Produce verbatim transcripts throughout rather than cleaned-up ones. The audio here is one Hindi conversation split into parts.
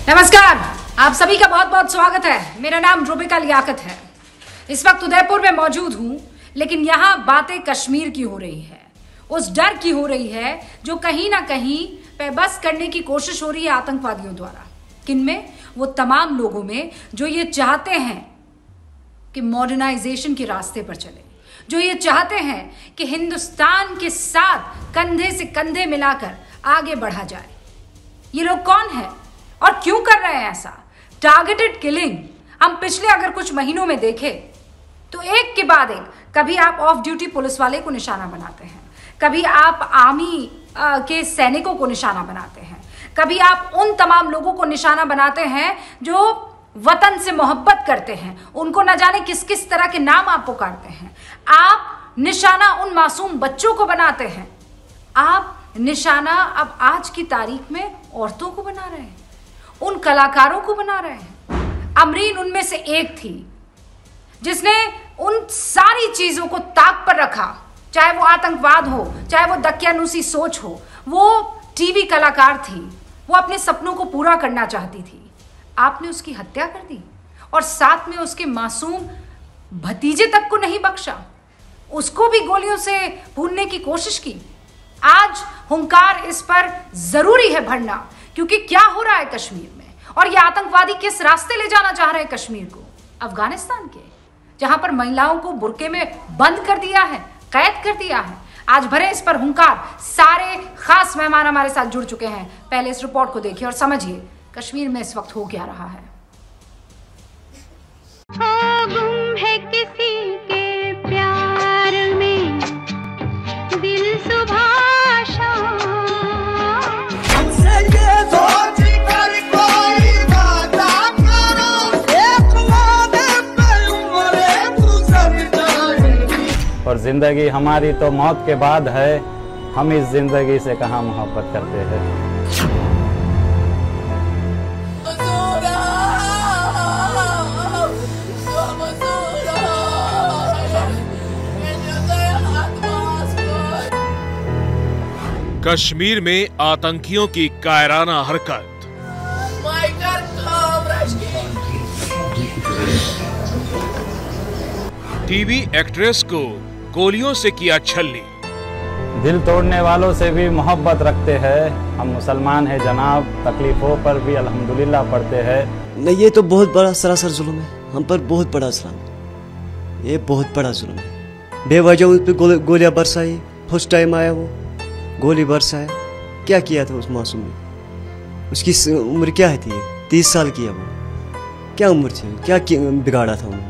नमस्कार, आप सभी का बहुत बहुत स्वागत है। मेरा नाम रुबिका लियाकत है। इस वक्त उदयपुर में मौजूद हूं, लेकिन यहाँ बातें कश्मीर की हो रही है, उस डर की हो रही है जो कहीं ना कहीं पे बस करने की कोशिश हो रही है आतंकवादियों द्वारा। किनमें? वो तमाम लोगों में जो ये चाहते हैं कि मॉडर्नाइजेशन के रास्ते पर चले, जो ये चाहते हैं कि हिंदुस्तान के साथ कंधे से कंधे मिलाकर आगे बढ़ा जाए। ये लोग कौन है और क्यों कर रहे हैं ऐसा? टारगेटेड किलिंग हम पिछले अगर कुछ महीनों में देखें तो एक के बाद एक, कभी आप ऑफ ड्यूटी पुलिस वाले को निशाना बनाते हैं, कभी आप आर्मी के सैनिकों को निशाना बनाते हैं, कभी आप उन तमाम लोगों को निशाना बनाते हैं जो वतन से मोहब्बत करते हैं, उनको न जाने किस किस तरह के नाम आप पुकारते हैं। आप निशाना उन मासूम बच्चों को बनाते हैं, आप निशाना अब आज की तारीख में औरतों को बना रहे हैं, उन कलाकारों को बना रहे हैं। अमरीन उनमें से एक थी जिसने उन सारी चीजों को ताक पर रखा, चाहे वो आतंकवाद हो, चाहे वो दकियानूसी सोच हो। वो टीवी कलाकार थी, वो अपने सपनों को पूरा करना चाहती थी। आपने उसकी हत्या कर दी और साथ में उसके मासूम भतीजे तक को नहीं बख्शा, उसको भी गोलियों से भूनने की कोशिश की। आज हुंकार इस पर जरूरी है भरना, क्योंकि क्या हो रहा है कश्मीर में और ये आतंकवादी किस रास्ते ले जाना चाह रहे हैं कश्मीर को? अफगानिस्तान के, जहां पर महिलाओं को बुर्के में बंद कर दिया है, कैद कर दिया है। आज भरे इस पर हुंकार। सारे खास मेहमान हमारे साथ जुड़ चुके हैं। पहले इस रिपोर्ट को देखिए और समझिए कश्मीर में इस वक्त हो क्या रहा है। हो गुम है किसी के प्यार में दिल सुबह शाम। और जिंदगी हमारी तो मौत के बाद है, हम इस जिंदगी से कहाँ मोहब्बत करते हैं। कश्मीर में आतंकियों की कायराना हरकत। टीवी एक्ट्रेस को गोलियों से किया छलनी। दिल तोड़ने वालों से भी मोहब्बत रखते हैं। हम मुसलमान हैं जनाब, तकलीफों पर भी अल्हम्दुलिल्लाह पढ़ते हैं। नहीं, ये तो बहुत बड़ा सरासर जुल्म है, हम पर बहुत बड़ा जुल्म। ये बहुत बड़ा जुल्म है। बेवजह उस पर गोल, गोलियां बरसाई। फर्स्ट टाइम आया वो, गोली बरसाया। क्या किया था उस मासूम ने? उसकी उम्र क्या है थी? तीस साल की है वो। क्या उम्र थी? क्या बिगाड़ा था उन्होंने?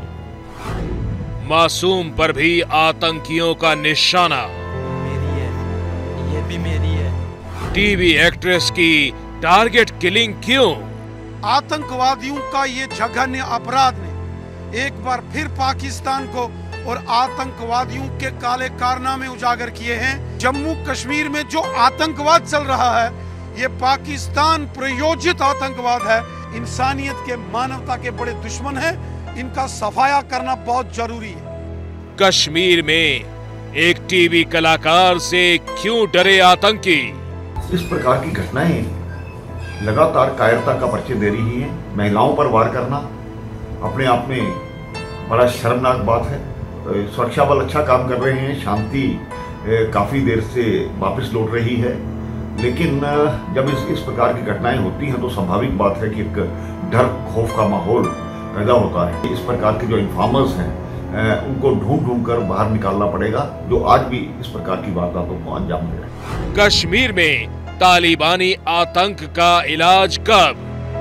मासूम पर भी आतंकियों का निशाना। मेरी है, ये भी मेरी है। टीवी एक्ट्रेस की टारगेट किलिंग क्यों? आतंकवादियों का ये जघन्य अपराध ने एक बार फिर पाकिस्तान को और आतंकवादियों के काले कारनामे उजागर किए हैं। जम्मू कश्मीर में जो आतंकवाद चल रहा है, ये पाकिस्तान प्रायोजित आतंकवाद है। इंसानियत के, मानवता के बड़े दुश्मन हैं। इनका सफाया करना बहुत जरूरी है। कश्मीर में एक टीवी कलाकार से क्यों डरे आतंकी? इस प्रकार की घटनाएं लगातार कायरता का परिचय दे रही हैं। महिलाओं पर वार करना अपने आप में बड़ा शर्मनाक बात है। सुरक्षा बल अच्छा काम कर रहे हैं, शांति काफी देर से वापस लौट रही है, लेकिन जब इस इस प्रकार की घटनाएं होती हैं तो स्वाभाविक बात है कि एक डर खौफ का माहौल पैदा होता है। इस प्रकार के जो इन्फॉर्मर्स हैं उनको ढूंढ ढूंढ कर बाहर निकालना पड़ेगा, जो आज भी इस प्रकार की वारदातों को अंजाम दे रहे हैं। कश्मीर में तालिबानी आतंक का इलाज कब?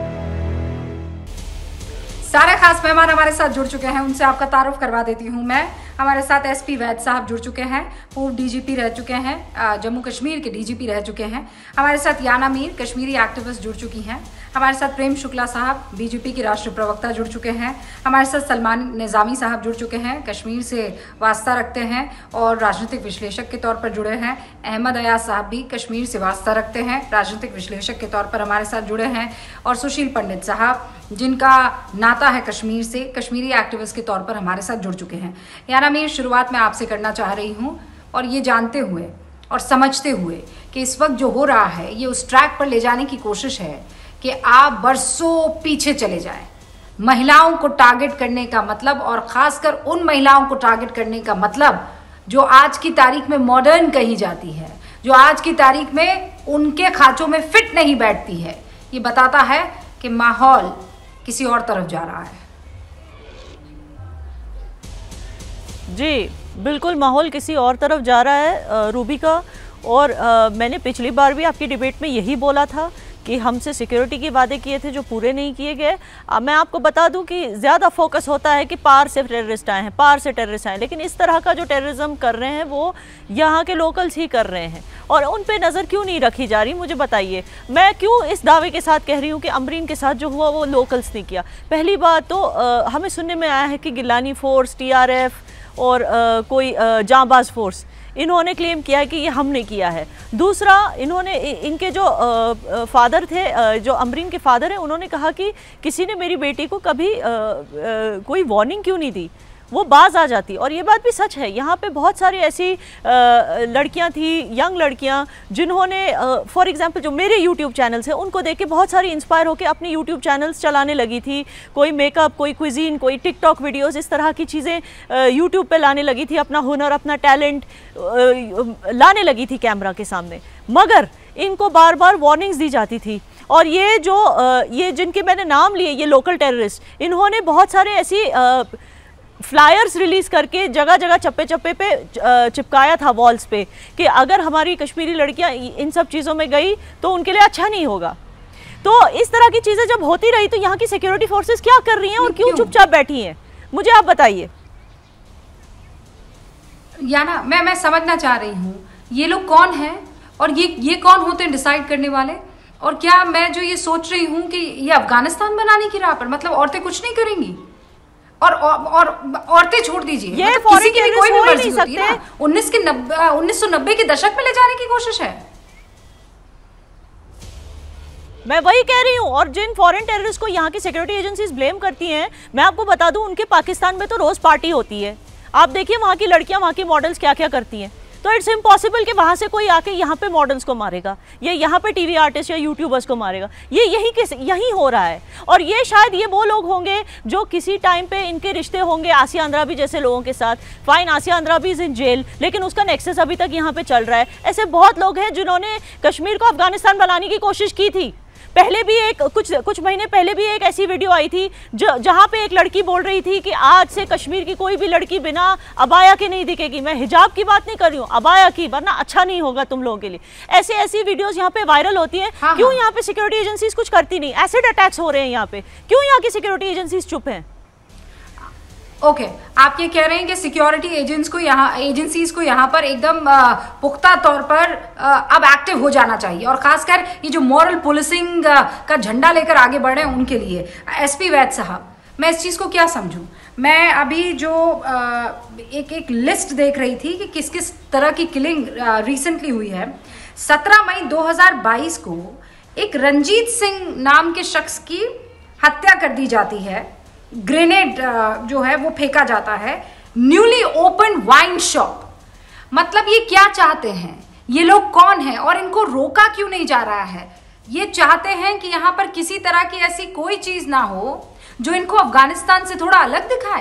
सारे खास मेहमान हमारे साथ जुड़ चुके हैं, उनसे आपका तारुफ करवा देती हूं मैं। हमारे साथ एसपी वैद साहब जुड़ चुके हैं, पूर्व डीजीपी रह चुके हैं, जम्मू कश्मीर के डीजीपी रह चुके हैं। हमारे साथ याना मीर, कश्मीरी एक्टिविस्ट जुड़ चुकी हैं। हमारे साथ प्रेम शुक्ला साहब, बीजेपी के राष्ट्रीय प्रवक्ता जुड़ चुके हैं। हमारे साथ सलमान निजामी साहब जुड़ चुके हैं, कश्मीर से वास्ता रखते हैं और राजनीतिक विश्लेषक के तौर पर जुड़े हैं। अहमद अयाज साहब भी कश्मीर से वास्ता रखते हैं, राजनीतिक विश्लेषक के तौर पर हमारे साथ जुड़े हैं। और सुशील पंडित साहब, जिनका नाता है कश्मीर से, कश्मीरी एक्टिविस्ट के तौर पर हमारे साथ जुड़ चुके हैं। याना मीर, शुरुआत मैं आपसे करना चाह रही हूँ, और ये जानते हुए और समझते हुए कि इस वक्त जो हो रहा है ये उस ट्रैक पर ले जाने की कोशिश है कि आप बरसों पीछे चले जाएं। महिलाओं को टारगेट करने का मतलब, और खासकर उन महिलाओं को टारगेट करने का मतलब जो आज की तारीख में मॉडर्न कही जाती है, जो आज की तारीख में उनके खांचों में फिट नहीं बैठती है, ये बताता है कि माहौल किसी और तरफ जा रहा है। जी बिल्कुल, माहौल किसी और तरफ जा रहा है रूबी का। और आ, मैंने पिछली बार भी आपकी डिबेट में यही बोला था कि हमसे सिक्योरिटी के वादे किए थे जो पूरे नहीं किए गए। अब मैं आपको बता दूं कि ज़्यादा फोकस होता है कि पार से टेररिस्ट आए हैं, पार से टेररिस्ट आए, लेकिन इस तरह का जो टेररिज्म कर रहे हैं वो यहाँ के लोकल्स ही कर रहे हैं। और उन पे नज़र क्यों नहीं रखी जा रही, मुझे बताइए। मैं क्यों इस दावे के साथ कह रही हूँ कि अमरीन के साथ जो हुआ वो लोकल्स ने किया। पहली बात तो आ, हमें सुनने में आया है कि Gilani force, T R F और आ, कोई जांबाज फोर्स, इन्होंने क्लेम किया है कि ये हमने किया है। दूसरा, इन्होंने इनके जो आ, फादर थे, आ, जो अमरीन के फादर हैं, उन्होंने कहा कि किसी ने मेरी बेटी को कभी आ, आ, कोई वार्निंग क्यों नहीं दी, वो बाज आ जाती। और ये बात भी सच है। यहाँ पे बहुत सारी ऐसी लड़कियाँ थी, यंग लड़कियाँ, जिन्होंने फॉर एग्जांपल जो मेरे यूट्यूब चैनल्स हैं उनको देख के बहुत सारी इंस्पायर होकर अपने यूट्यूब चैनल्स चलाने लगी थी। कोई मेकअप, कोई क्विजीन, कोई टिकटॉक वीडियोस, इस तरह की चीज़ें यूट्यूब पे लाने लगी थी, अपना हुनर, अपना टैलेंट लाने लगी थी कैमरा के सामने। मगर इनको बार बार वार्निंग्स दी जाती थी। और ये जो ये जिनके मैंने नाम लिए, ये लोकल टेररिस्ट, इन्होंने बहुत सारे ऐसी फ्लायर्स रिलीज़ करके जगह जगह चप्पे चप्पे पे चिपकाया था वॉल्स पे कि अगर हमारी कश्मीरी लड़कियां इन सब चीज़ों में गई तो उनके लिए अच्छा नहीं होगा। तो इस तरह की चीज़ें जब होती रही तो यहाँ की सिक्योरिटी फोर्सेस क्या कर रही हैं और क्यों चुपचाप बैठी हैं, मुझे आप बताइए। याना मैं मैं समझना चाह रही हूँ ये लोग कौन हैं और ये ये कौन होते हैं डिसाइड करने वाले। और क्या मैं जो ये सोच रही हूँ कि ये अफगानिस्तान बनाने की राह पर, मतलब औरतें कुछ नहीं करेंगी और और औरतें छोड़ दीजिए, ये मतलब किसी की भी कोई भी मर्जी होती है ना। उन्नीस के नब्बे उन्नीस सौ नब्बे के दशक में ले जाने की कोशिश है। मैं वही कह रही हूँ। और जिन फॉरेन टेररिस्ट को यहाँ की सिक्योरिटी एजेंसीज ब्लेम करती हैं, मैं आपको बता दूं उनके पाकिस्तान में तो रोज पार्टी होती है। आप देखिए वहाँ की लड़कियाँ, वहाँ की मॉडल्स क्या क्या करती हैं। तो इट्स इम्पॉसिबल कि वहाँ से कोई आके यहाँ पे मॉडल्स को मारेगा या यहाँ पे टीवी आर्टिस्ट या यूट्यूबर्स को मारेगा। ये यही किस यही हो रहा है। और ये शायद ये वो लोग होंगे जो किसी टाइम पे इनके रिश्ते होंगे आसिया अंद्राबी जैसे लोगों के साथ। Fine, Asiya Andrabi is in jail, लेकिन उसका नेक्सस अभी तक यहाँ पे चल रहा है। ऐसे बहुत लोग हैं जिन्होंने कश्मीर को अफगानिस्तान बनाने की कोशिश की थी। पहले भी एक कुछ कुछ महीने पहले भी एक ऐसी वीडियो आई थी जो जहाँ पे एक लड़की बोल रही थी कि आज से कश्मीर की कोई भी लड़की बिना अबाया के नहीं दिखेगी। मैं हिजाब की बात नहीं कर रही हूँ, अबाया की, वरना अच्छा नहीं होगा तुम लोगों के लिए। ऐसे ऐसी वीडियोस यहाँ पे वायरल होती है। हाँ, क्यों यहाँ पे सिक्योरिटी एजेंसीज कुछ करती नहीं? एसिड अटैक्स हो रहे हैं यहाँ पे, क्यों यहाँ की सिक्योरिटी एजेंसीज चुप हैं? ओके okay, आप ये कह रहे हैं कि सिक्योरिटी एजेंट्स को यहाँ एजेंसीज को यहाँ पर एकदम पुख्ता तौर पर अब एक्टिव हो जाना चाहिए, और खासकर ये जो मॉरल पुलिसिंग का झंडा लेकर आगे बढ़े उनके लिए। एसपी वैद साहब, मैं इस चीज़ को क्या समझूं? मैं अभी जो एक एक लिस्ट देख रही थी कि किस किस तरह की किलिंग रिसेंटली हुई है। सत्रह मई दो हज़ार बाईस को एक रंजीत सिंह नाम के शख्स की हत्या कर दी जाती है। ग्रेनेड जो है वो फेंका जाता है न्यूली ओपन वाइन शॉप। मतलब ये क्या चाहते हैं, ये लोग कौन हैं और इनको रोका क्यों नहीं जा रहा है? ये चाहते हैं कि यहाँ पर किसी तरह की ऐसी कोई चीज ना हो जो इनको अफगानिस्तान से थोड़ा अलग दिखाए।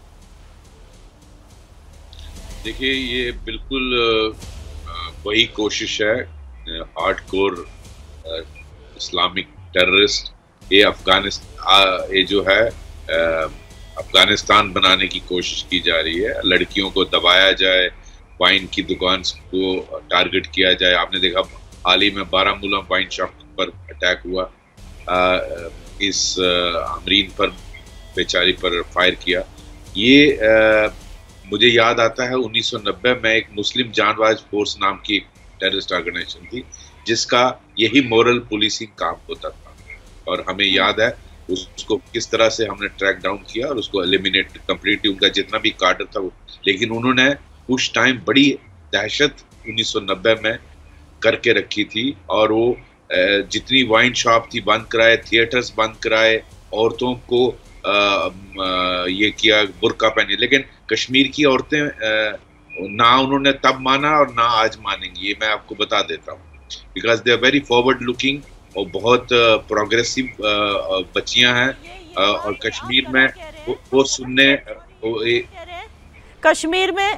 देखिए, ये बिल्कुल वही कोशिश है हार्डकोर इस्लामिक टेररिस्ट, ये अफगानिस्तान ये जो है अफगानिस्तान बनाने की कोशिश की जा रही है। लड़कियों को दबाया जाए, वाइन की दुकान को टारगेट किया जाए। आपने देखा हाल ही में बारामूला वाइन शॉप पर अटैक हुआ, आ, इस अमरीन पर, बेचारी पर फायर किया। ये आ, मुझे याद आता है उन्नीस सौ नब्बे में एक मुस्लिम जानबाज फोर्स नाम की एक टेररिस्ट ऑर्गेनाइजेशन थी जिसका यही मोरल पुलिसिंग काम होता था, और हमें याद है उसको किस तरह से हमने ट्रैक डाउन किया और उसको एलिमिनेट कंप्लीटली, उनका जितना भी कार्डर था वो। लेकिन उन्होंने उस टाइम बड़ी दहशत उन्नीस सौ नब्बे में करके रखी थी, और वो जितनी वाइन शॉप थी बंद कराए, थिएटर्स बंद कराए, औरतों को आ, आ, ये किया बुर्का पहने। लेकिन कश्मीर की औरतें ना उन्होंने तब माना और ना आज मानेंगी, ये मैं आपको बता देता हूँ, because they are very forward looking और बहुत प्रोग्रेसिव बच्चियां हैं और कश्मीर में वो, वो सुनने वो ए... कश्मीर में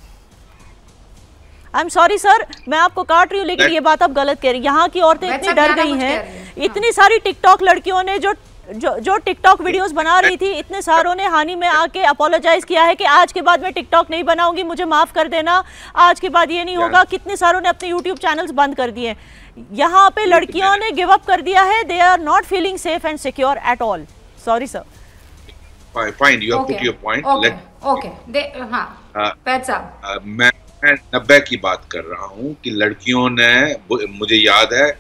आई एम सॉरी सर, मैं आपको काट रही हूँ, लेकिन ये बात आप गलत कह रही हैं। यहाँ की औरतें इतनी डर गई हैं, इतनी सारी टिकटॉक लड़कियों ने जो जो जो टिकटॉक वीडियोस बना रही थी, इतने सारों ने हानि में आके अपोलोजाइज किया है कि आज के बाद मैं टिकटॉक नहीं बनाऊंगी, मुझे माफ कर देना, आज के बाद ये नहीं होगा। कितने सारों ने अपने यूट्यूब चैनल्स बंद कर दिए। यहाँ पे लड़कियों ने गिव अप कर दिया है, they are not feeling safe and secure at all. Sorry sir. Fine, you have put your point. Okay, हां पैट साहब, मैं नब्बे की बात कर रहा हूँ कि लड़कियों ने, मुझे याद है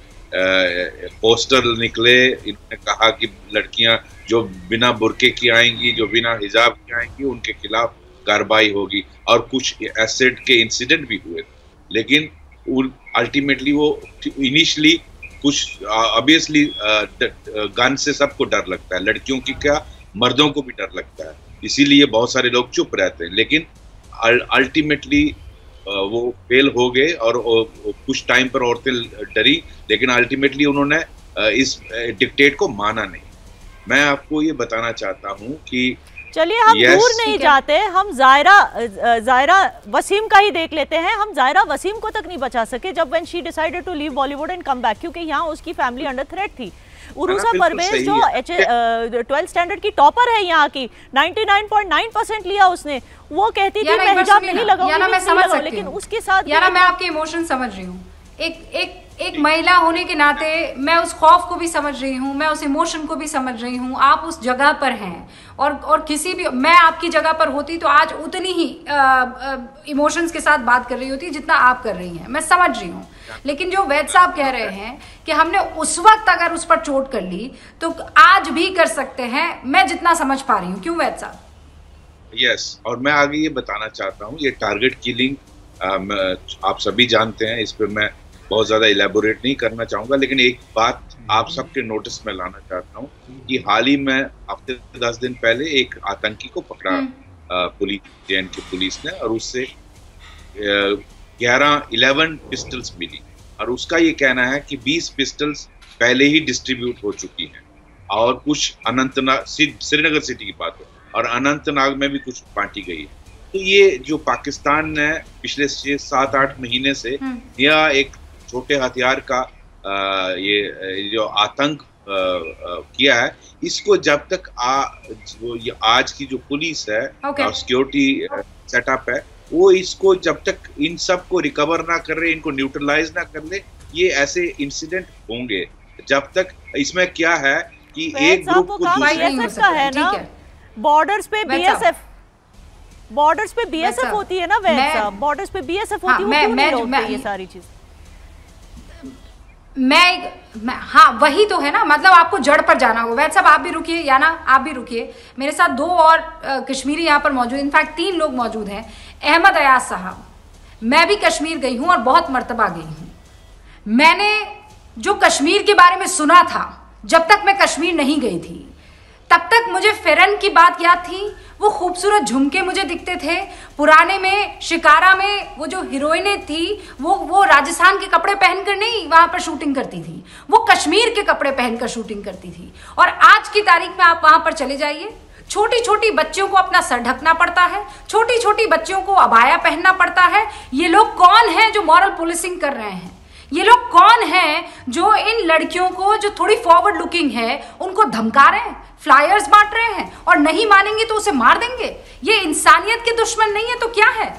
पोस्टर निकले, इन्होंने कहा कि लड़कियां जो बिना बुरके की आएंगी, जो बिना हिजाब की आएंगी, उनके खिलाफ कार्रवाई होगी, और कुछ एसिड के इंसिडेंट भी हुए। लेकिन अल्टीमेटली वो इनिशियली कुछ ऑब्वियसली गन से सबको डर लगता है, लड़कियों की क्या मर्दों को भी डर लगता है, इसीलिए बहुत सारे लोग चुप रहते हैं। लेकिन अल्टीमेटली वो फेल हो गए और कुछ टाइम पर औरतें डरी, लेकिन अल्टीमेटली उन्होंने इस डिक्टेट को माना नहीं। मैं आपको ये बताना चाहता हूँ कि चलिए हम दूर नहीं जाते, हम जायरा जायरा वसीम का ही देख लेते हैं। हम जायरा वसीम को तक नहीं बचा सके जब when she decided to leave Bollywood and come back, क्योंकि यहाँ उसकी फैमिली अंडर थ्रेट थी। उरूसा परवेज जो ट्वेल्थ स्टैंडर्ड की टॉपर है यहाँ की, निन्यानवे पॉइंट नौ परसेंट लिया उसने, वो कहती थी मैं हिजाब नहीं लगाऊंगी, लेकिन उसके साथ यार मैं आपके इमोशन समझ रही हूँ। एक एक एक महिला होने के नाते मैं उस खौफ को भी समझ रही हूँ, मैं उस इमोशन को भी समझ रही हूँ। आप उस जगह पर हैं, और और किसी भी, मैं आपकी जगह पर होती तो आज उतनी ही इमोशंस के साथ बात कर रही होती जितना आप कर रही हैं, मैं समझ रही हूँ। लेकिन जो वैद साहब कह रहे हैं कि हमने उस वक्त अगर उस पर चोट कर ली तो आज भी कर सकते हैं, मैं जितना समझ पा रही हूँ। क्यों वैद साहब? यस yes, और मैं आगे ये बताना चाहता हूँ, ये टारगेट किलिंग आप सभी जानते हैं, इस पर मैं बहुत ज़्यादा इलेबोरेट नहीं करना चाहूँगा। लेकिन एक बात आप सबके नोटिस में लाना चाहता हूँ कि हाल ही में हफ्ते दस दिन पहले एक आतंकी को पकड़ा police, J and K police ने, और उससे ग्यारह इलेवन पिस्टल्स मिली, और उसका ये कहना है कि बीस पिस्टल्स पहले ही डिस्ट्रीब्यूट हो चुकी हैं, और कुछ अनंतनाग, श्रीनगर सिटी की बात है, और अनंतनाग में भी कुछ बांटी गई है। तो ये जो पाकिस्तान ने पिछले छह सात आठ महीने से या एक छोटे हथियार का आ, ये जो आतंक आ, आ, किया है, इसको जब तक आ, जो ये आज की जो पुलिस है, सिक्योरिटी सेटअप है, वो इसको जब तक इन सब को रिकवर ना कर रहे, इनको न्यूट्रलाइज ना कर ले, ये ऐसे इंसिडेंट होंगे। जब तक इसमें क्या है कि एक ग्रुप को दूसरे का है ना, बॉर्डर्स पे बीएसएफ बॉर्डर्स पे बीएसएफ होती है ना वैद साहब, बॉर्डर्स पे बीएसएफ होती है, वो क्यों नहीं रोकते ये सारी चीज? मैं, मैं हाँ वही तो है ना, मतलब आपको जड़ पर जाना होगा। वैद साहब आप भी रुकिए, या ना आप भी रुकिए, मेरे साथ दो और आ, कश्मीरी यहाँ पर मौजूद, इनफैक्ट तीन लोग मौजूद हैं। अहमद अयाज साहब, मैं भी कश्मीर गई हूँ और बहुत मर्तबा गई हूँ। मैंने जो कश्मीर के बारे में सुना था, जब तक मैं कश्मीर नहीं गई थी तब तक मुझे फेरन की बात याद थी, वो खूबसूरत झुमके मुझे दिखते थे। पुराने में शिकारा में वो जो हीरोइनें थी, वो वो राजस्थान के कपड़े पहनकर नहीं वहां पर शूटिंग करती थी, वो कश्मीर के कपड़े पहनकर शूटिंग करती थी। और आज की तारीख में आप वहां पर चले जाइए, छोटी छोटी बच्चियों को अपना सर ढकना पड़ता है, छोटी छोटी बच्चियों को अबाया पहनना पड़ता है। ये लोग कौन हैं जो मॉरल पुलिसिंग कर रहे हैं? ये लोग कौन हैं जो इन लड़कियों को, जो थोड़ी फॉरवर्ड लुकिंग है, उनको धमका रहे हैं, फ्लायर्स बांट रहे हैं, और नहीं मानेंगे तो उसे मार देंगे? ये इंसानियत के दुश्मन नहीं है तो क्या है?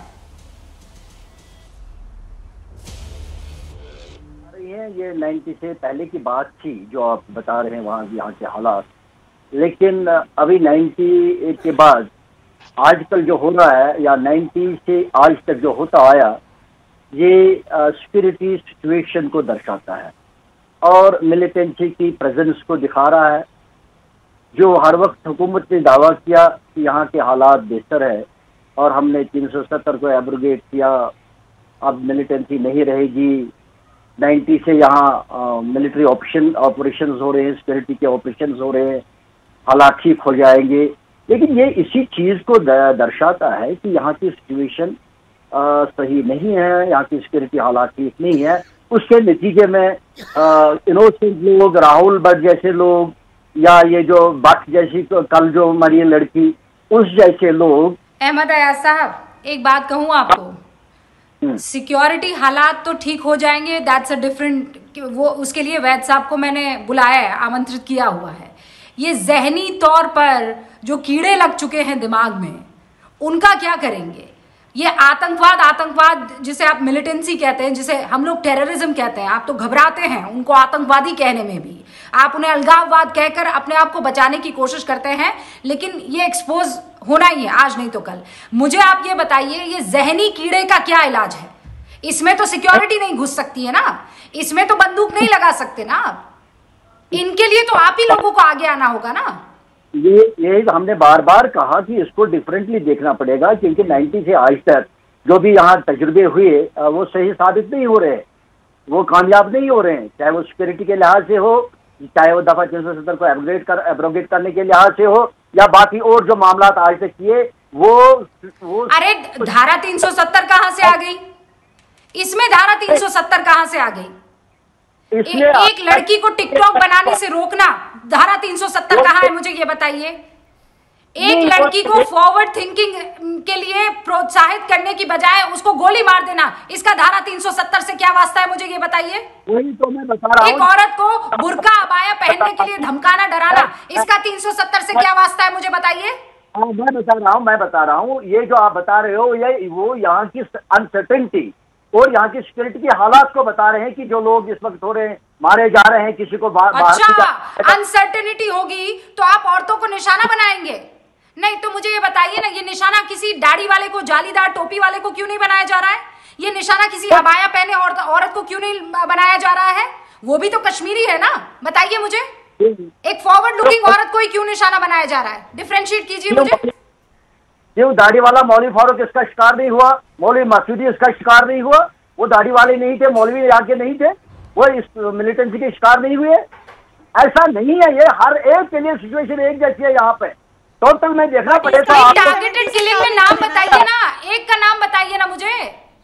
ये ये नाइन्टी से पहले की बात थी जो आप बता रहे हैं, वहाँ यहाँ के हालात। लेकिन अभी नाइन्टी के बाद आजकल जो हो रहा है, या नाइन्टी से आज तक जो होता आया, ये सिक्योरिटी सिचुएशन को दर्शाता है और मिलिटेंसी की प्रेजेंस को दिखा रहा है। जो हर वक्त हुकूमत ने दावा किया कि यहाँ के हालात बेहतर है और हमने तीन सौ सत्तर को एब्रोगेट किया, अब मिलिटेंसी नहीं रहेगी, नाइन्टी से यहाँ मिलिट्री ऑपरेशन ऑपरेशंस हो रहे हैं, सिक्योरिटी के ऑपरेशंस हो रहे हैं, हालात ठीक हो जाएंगे। लेकिन ये इसी चीज़ को दर्शाता है कि यहाँ की सिचुएशन सही नहीं है, यहाँ की सिक्योरिटी हालात ठीक नहीं है, उसके नतीजे में इनोसेंट लोग, राहुल भट्ट जैसे लोग, या ये जो भट्ट जैसी कल जो मरी लड़की, उस जैसे लोग। अहमद अयाज साहब एक बात कहूँ आपको, सिक्योरिटी हालात तो ठीक हो जाएंगे, दैट्स अ डिफरेंट, वो उसके लिए वैद साहब को मैंने बुलाया है, आमंत्रित किया हुआ है। ये जहनी तौर पर जो कीड़े लग चुके हैं दिमाग में, उनका क्या करेंगे? ये आतंकवाद आतंकवाद जिसे आप मिलिटेंसी कहते हैं, जिसे हम लोग टेररिज्म कहते हैं, आप तो घबराते हैं उनको आतंकवादी कहने में भी, आप उन्हें अलगाववाद कहकर अपने आप को बचाने की कोशिश करते हैं, लेकिन ये एक्सपोज होना ही है, आज नहीं तो कल। मुझे आप ये बताइए, ये जहनी कीड़े का क्या इलाज है? इसमें तो सिक्योरिटी नहीं घुस सकती है ना, इसमें तो बंदूक नहीं लगा सकते ना आप, इनके लिए तो आप ही लोगों को आगे आना होगा ना। ये ये हमने बार बार कहा कि इसको डिफरेंटली देखना पड़ेगा, क्योंकि नाइन्टी से आज तक जो भी यहाँ तजुर्बे हुए वो सही साबित नहीं हो रहे, वो कामयाब नहीं हो रहे हैं, चाहे वो सिक्योरिटी के लिहाज से हो, चाहे वो दफा तीन सौ सत्तर को एब्रोगेट कर एब्रोगेट करने के लिहाज से हो, या बाकी और जो मामला आज तक किए वो वो अरे धारा तीन सौ सत्तर कहाँ से आ गई? इसमें धारा तीन सौ सत्तर कहाँ से आ गई? ए, एक लड़की को टिकटॉक बनाने से रोकना, धारा तीन सौ सत्तर कहाँ है, मुझे ये बताइए। एक लड़की को फॉरवर्ड थिंकिंग के लिए प्रोत्साहित करने की बजाय उसको गोली मार देना, इसका धारा तीन सौ सत्तर से क्या वास्ता है, मुझे ये बताइए। वही तो मैं बता रहा हूं। एक औरत को बुर्का अबाया पहनने के लिए धमकाना, डराना, इसका तीन सौ सत्तर से क्या वास्ता है, मुझे बताइए। हाँ, मैं बता रहा हूँ मैं बता रहा हूँ ये जो आप बता रहे हो, ये वो यहाँ की अनसर्टेनिटी और यहाँ की सिक्योरिटी के हालात को बता रहे हैं कि जो लोग इस वक्त हो रहे हैं, मारे जा रहे हैं, किसी को बाहर। अच्छा, अनसर्टेनिटी होगी तो आप औरतों को निशाना बनाएंगे? नहीं तो मुझे ये बताइए ना, ये निशाना किसी दाढ़ी वाले को, जालीदार टोपी वाले को क्यों नहीं बनाया जा रहा है? ये निशाना किसी अबाया पहने औरत औरत को क्यों नहीं बनाया जा रहा है? वो भी तो कश्मीरी है ना, बताइए मुझे। एक फॉरवर्ड लुकिंग औरत को ही क्यों निशाना बनाया जा रहा है? डिफरेंशिएट कीजिए मुझे। क्यों दाढ़ी वाला मौलवी फारूक इसका शिकार नहीं हुआ? मौलवी मसूदी इसका शिकार नहीं हुआ? वो दाढ़ी वाले नहीं थे, मौलवी आगे नहीं थे, वो इस मिलिटेंसी के शिकार नहीं हुए? ऐसा नहीं है, ये हर एक के लिए सिचुएशन एक जैसी है। यहाँ पे टोटल में देखना पड़ेगा। टारगेटेड किलिंग में नाम बताइए ना, एक का नाम बताइए ना मुझे।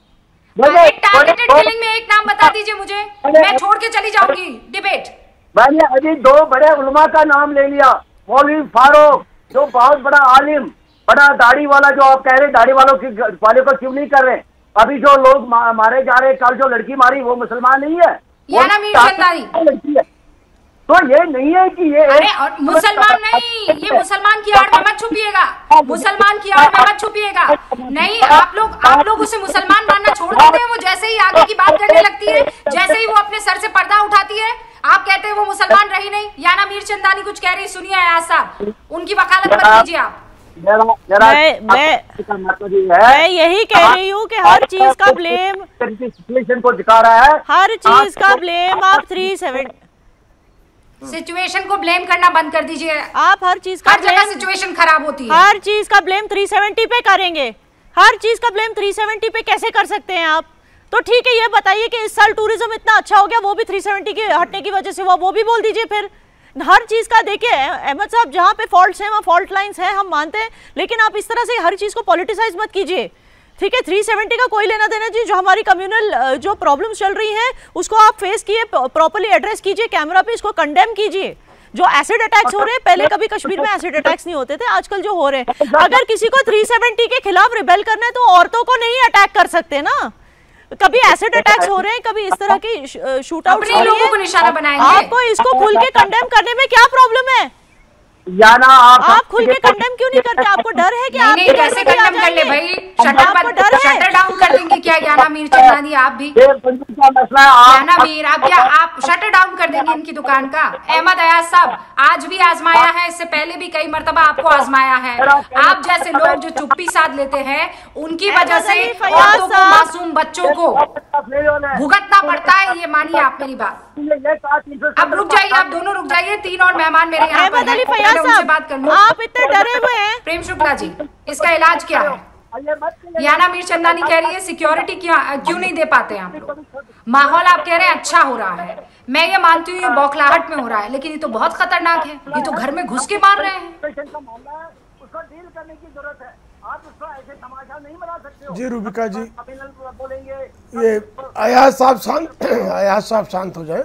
एक टारगेटेड किलिंग में एक नाम बता दीजिए मुझे, मैं छोड़ के चली जाऊंगी डिबेट। मैंने अभी दो बड़े उलमा का नाम ले लिया, मौलवी फारूक जो बहुत बड़ा आलिम, बड़ा दाढ़ी वाला, जो आप कह रहे दाढ़ी वालों की वाले को क्यों नहीं कर रहे? अभी जो लोग मा, मारे जा रहे, कल जो लड़की मारी वो मुसलमान नहीं है, याना मीर चंदानी लड़की है। तो ये नहीं है कि ये अरे और मुसलमान नहीं, ये मुसलमान की आड़ में मत छुपिएगा, मुसलमान की आड़ में मत छुपिएगा। नहीं, आप लोग आप लोग उसे मुसलमान मानना छोड़ देते हैं। वो जैसे ही आगे की बात करने लगती है, जैसे ही वो अपने सर से पर्दा उठाती है, आप कहते हैं वो मुसलमान रही नहीं। याना मीर चंदानी कुछ कह रही, सुनिए अयाज साहब, उनकी वकालत मत कीजिए आप। मैं मैं मैं यही कह रही हूँ कि हर चीज का ब्लेम सिचुएशन को दिखा रहा है, हर चीज का ब्लेम आप थ्री सेवन सिचुएशन को ब्लेम करना बंद कर दीजिए। आप हर चीज का हर जगह सिचुएशन खराब होती है, हर चीज का ब्लेम तीन सौ सत्तर पे करेंगे। हर चीज का ब्लेम तीन सौ सत्तर पे कैसे कर सकते हैं आप? तो ठीक है, ये बताइए कि इस साल टूरिज्म इतना अच्छा हो गया, वो भी तीन सौ सत्तर के हटने की वजह से हुआ, वो भी बोल दीजिए। फिर हर चीज का देखिए अहमद साहब, जहाँ पे फॉल्ट्स हैं वहाँ फॉल्ट लाइंस हैं, हम मानते हैं, लेकिन आप इस तरह से हर चीज को पॉलिटिसाइज मत कीजिए। ठीक है, तीन सौ सत्तर का कोई लेना देना जी, जो हमारी कम्युनल जो प्रॉब्लम्स चल रही हैं उसको आप फेस किए, प्रॉपर्ली एड्रेस कीजिए, कैमरा पे इसको कंडेम कीजिए। जो एसिड अटैक्स हो रहे हैं, पहले कभी कश्मीर में एसिड अटैक्स नहीं होते थे, आजकल जो हो रहे हैं, अगर किसी को तीन सौ सत्तर के खिलाफ रिबेल करना है तो औरतों को नहीं अटैक कर सकते ना। कभी एसिड अटैक्स हो रहे हैं, कभी इस तरह की शूट आउट हो रही है, को निशाना बनाएंगे। आपको इसको खुल के कंडेम करने में क्या प्रॉब्लम है? याना आप आप खुल के कंडेम क्यों नहीं करते? आपको डर है कि आप कैसे कंडेम कर ले भाई? शटर शटर डाउन कर देंगे क्या याना मीर चंदानी? आप भी याना मीर, आप क्या आप शटर डाउन कर देंगे इनकी दुकान का? अहमद अयाज साहब, आज भी आजमाया है, इससे पहले भी कई मर्तबा आपको आजमाया है। आप जैसे लोग जो चुप्पी साध लेते हैं, उनकी वजह से औरतों को, मासूम बच्चों को भुगतना पड़ता है, ये मानिए आप मेरी बात। अब रुक जाइए, आप दोनों रुक जाइए, तीन और मेहमान मेरे यहाँ पर हैं, उनसे बात कर लूं। आप इतने डरे हुए हैं। प्रेम शुक्ला जी, इसका इलाज क्या है? याना मीर चंदानी कह रही है सिक्योरिटी क्यों क्यों नहीं दे पाते आप लोग? माहौल आप कह रहे हैं अच्छा हो रहा है, मैं ये मानती हूँ ये बौखलाहट में हो रहा है, लेकिन ये तो बहुत खतरनाक है, ये तो घर में घुस के मार रहे हैं। उसको डील करने की जरूरत है। आप उसको ऐसे तमाशा नहीं बना सकते हो। जी रूबिका जी, बोलेंगे ये अयाज साहब शांत अयाज साहब शांत हो जाए।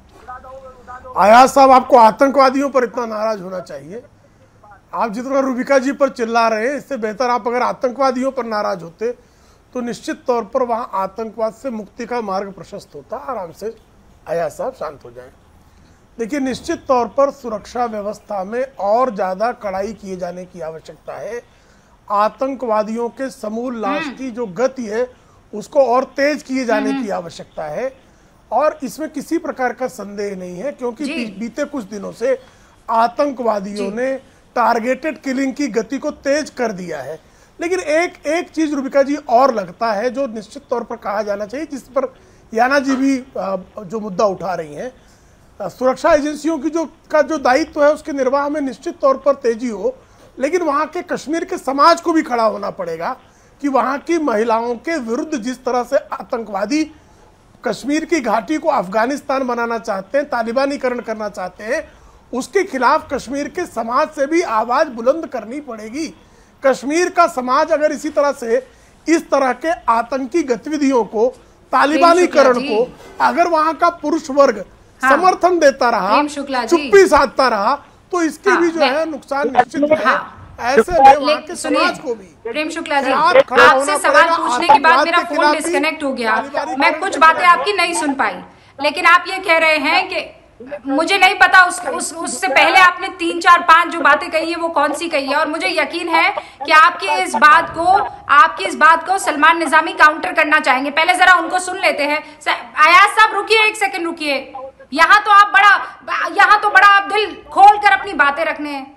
अयाज साहब, आपको आतंकवादियों पर इतना नाराज होना चाहिए। आप जितना रूबिका जी पर चिल्ला रहे हैं, इससे बेहतर आप अगर आतंकवादियों पर नाराज होते तो निश्चित तौर पर वहां आतंकवाद से मुक्ति का मार्ग प्रशस्त होता। आराम से अयाज साहब शांत हो जाएं। देखिए, निश्चित तौर पर सुरक्षा व्यवस्था में और ज़्यादा कड़ाई किए जाने की आवश्यकता है। आतंकवादियों के समूल नाश की जो गति है उसको और तेज किए जाने की आवश्यकता है, और इसमें किसी प्रकार का संदेह नहीं है, क्योंकि बीते कुछ दिनों से आतंकवादियों ने टारगेटेड किलिंग की गति को तेज कर दिया है। लेकिन एक एक चीज रूबिका जी और लगता है जो निश्चित तौर पर कहा जाना चाहिए, जिस पर याना जी भी जो मुद्दा उठा रही हैं, सुरक्षा एजेंसियों की जो का जो दायित्व है उसके निर्वाह में निश्चित तौर पर तेजी हो, लेकिन वहाँ के कश्मीर के समाज को भी खड़ा होना पड़ेगा कि वहाँ की महिलाओं के विरुद्ध जिस तरह से आतंकवादी कश्मीर की घाटी को अफगानिस्तान बनाना चाहते हैं, तालिबानीकरण करना चाहते हैं, उसके खिलाफ कश्मीर के समाज से भी आवाज बुलंद करनी पड़ेगी। कश्मीर का समाज अगर इसी तरह से इस तरह के आतंकी गतिविधियों को, तालिबानीकरण को, अगर वहां का पुरुष वर्ग हाँ, समर्थन देता रहा, चुप्पी साधता रहा, तो इसके हाँ, भी जो है नुकसान निश्चित है। हाँ, ऐसे में वहां के समाज को भी। प्रेम शुक्ला जी, आपसे सवाल पूछने के बाद मेरा फोन डिस्कनेक्ट हो गया, मैं कुछ बातें आपकी नहीं सुन पाई, लेकिन आप ये कह रहे हैं कि मुझे नहीं पता उस, उस उससे पहले आपने तीन चार पांच जो बातें कही है वो कौन सी कही है, और मुझे यकीन है कि आपकी इस बात को आपकी इस बात को सलमान निजामी काउंटर करना चाहेंगे। पहले जरा उनको सुन लेते हैं। अयाज साहब रुकिए, एक सेकंड रुकिए। यहाँ तो आप बड़ा यहाँ तो बड़ा आप दिल खोल कर अपनी बातें रखने हैं।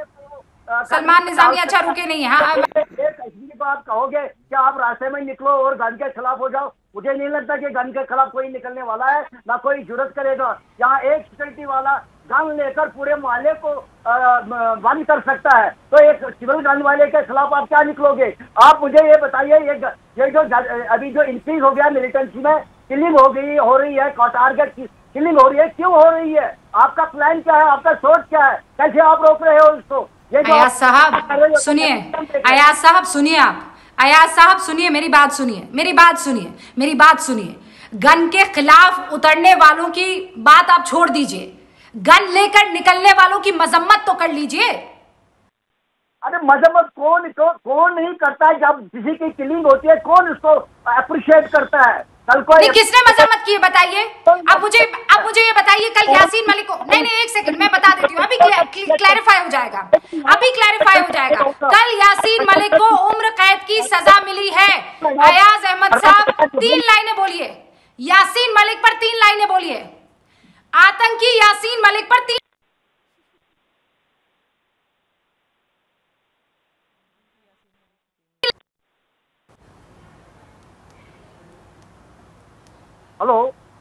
सलमान निजामी अच्छा रुके नहीं है। हाँ, कश्मीर को आप कहोगे कि आप रास्ते में निकलो और गन के खिलाफ हो जाओ, मुझे नहीं लगता कि गन के खिलाफ कोई निकलने वाला है, ना कोई जुर्रत करेगा। यहाँ एक सिक्योरिटी वाला गन लेकर पूरे मोहल्ले को बंद कर सकता है, तो एक सिविल गन वाले के खिलाफ आप क्या निकलोगे? आप मुझे ये बताइए, ये ये जो अभी जो इंक्रीज हो गया मिलिटेंसी में, किलिंग हो गई हो रही है, टारगेट किलिंग हो रही है, क्यों हो रही है? आपका प्लान क्या है? आपका सोच क्या है? कैसे आप रोक रहे हो इसको? अयाज साहब सुनिए, अयाज साहब सुनिए, आप अयाज साहब सुनिए, मेरी बात सुनिए, मेरी बात सुनिए, मेरी बात सुनिए। गन के खिलाफ उतरने वालों की बात आप छोड़ दीजिए, गन लेकर निकलने वालों की मजम्मत तो कर लीजिए। अरे मजम्मत कौन को, कौन नहीं करता है? जब किसी की किलिंग होती है कौन उसको अप्रिशिएट करता है? कल को किसने मजम्मत की है बताइए? अब मुझे अब मुझे ये बताइए, कल यासीन मलिक को, नहीं नहीं एक सेकंड मैं बता देती हूँ, अभी क्लैरिफाई हो जाएगा, अभी क्लैरिफाई हो जाएगा। कल यासीन मलिक को उम्र कैद की सजा मिली है। अयाज अहमद साहब तीन लाइनें बोलिए, यासीन मलिक पर तीन लाइनें बोलिए, आतंकी यासीन मलिक पर तीन। हेलो,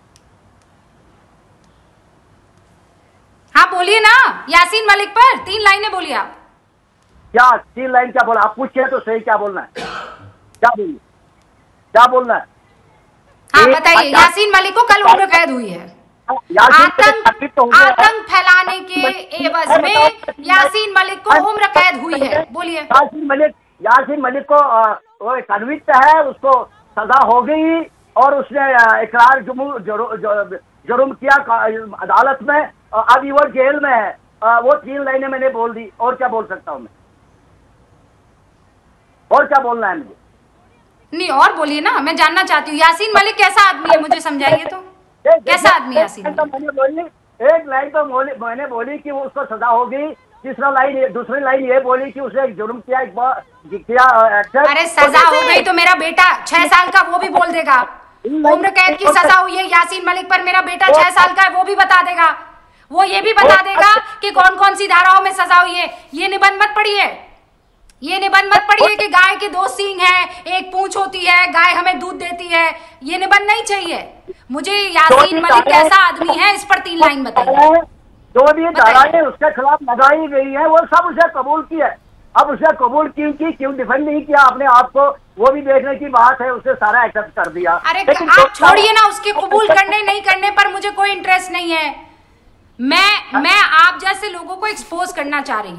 हाँ बोलिए ना, यासीन मलिक पर तीन लाइनें बोलिए आप। क्या तीन लाइन क्या बोला? आप पूछिए तो सही, क्या बोलना है? क्या बोलिए, क्या बोलना है? हाँ बताइए। यासीन मलिक को कल उम्र कैद हुई है, आतंक आतंक फैलाने के एवज में यासीन मलिक को उम्र कैद हुई है। बोलिए। यासीन मलिक यासीन मलिक को कन्विक्ट है, उसको सजा हो गई और उसने इकरार जुर्म किया अदालत में, अभी वो जेल में है। वो तीन लाइनें मैंने बोल दी, और क्या बोल सकता हूँ मैं? और क्या बोलना है मुझे? नहीं और बोलिए ना, मैं जानना चाहती हूँ यासीन मलिक कैसा आदमी है, मुझे समझाइए तो। कैसा आदमी है यासीन मलिक? मैंने बोली एक लाइन तो मैंने बोली कि वो उसको सजा हो गई, तीसरा लाइन दूसरी लाइन ये बोली कि उसने जुर्म किया किया अरे सजा हो गई तो मेरा बेटा छह साल का वो भी बोल देगा। उम्र कैद की सजा हुई है यासीन मलिक पर, मेरा बेटा छह साल का है वो भी बता देगा। वो ये भी बता देगा कि कौन कौन सी धाराओं में सजा हुई है। ये निबंध मत पढ़िए, ये निबंध मत पढ़िए कि गाय के दो सींग है, एक पूंछ होती है, गाय हमें दूध देती है। ये निबंध नहीं चाहिए मुझे। यासीन मलिक कैसा आदमी है इस पर तीन लाइन बताइए। जो भी धाराएं उसके खिलाफ लगाई गई है वो सब उसे कबूल की है। अब उसे कबूल क्यों की, क्यों डिफेंड नहीं किया अपने आप को, वो भी देखने की बात है। उसे सारा एक्सेप्ट कर दिया। अरे आप छोड़िए ना, उसके कबूल करने नहीं करने पर मुझे कोई इंटरेस्ट नहीं है। मैं मैं आप जैसे लोगों को एक्सपोज करना चाह रही हूँ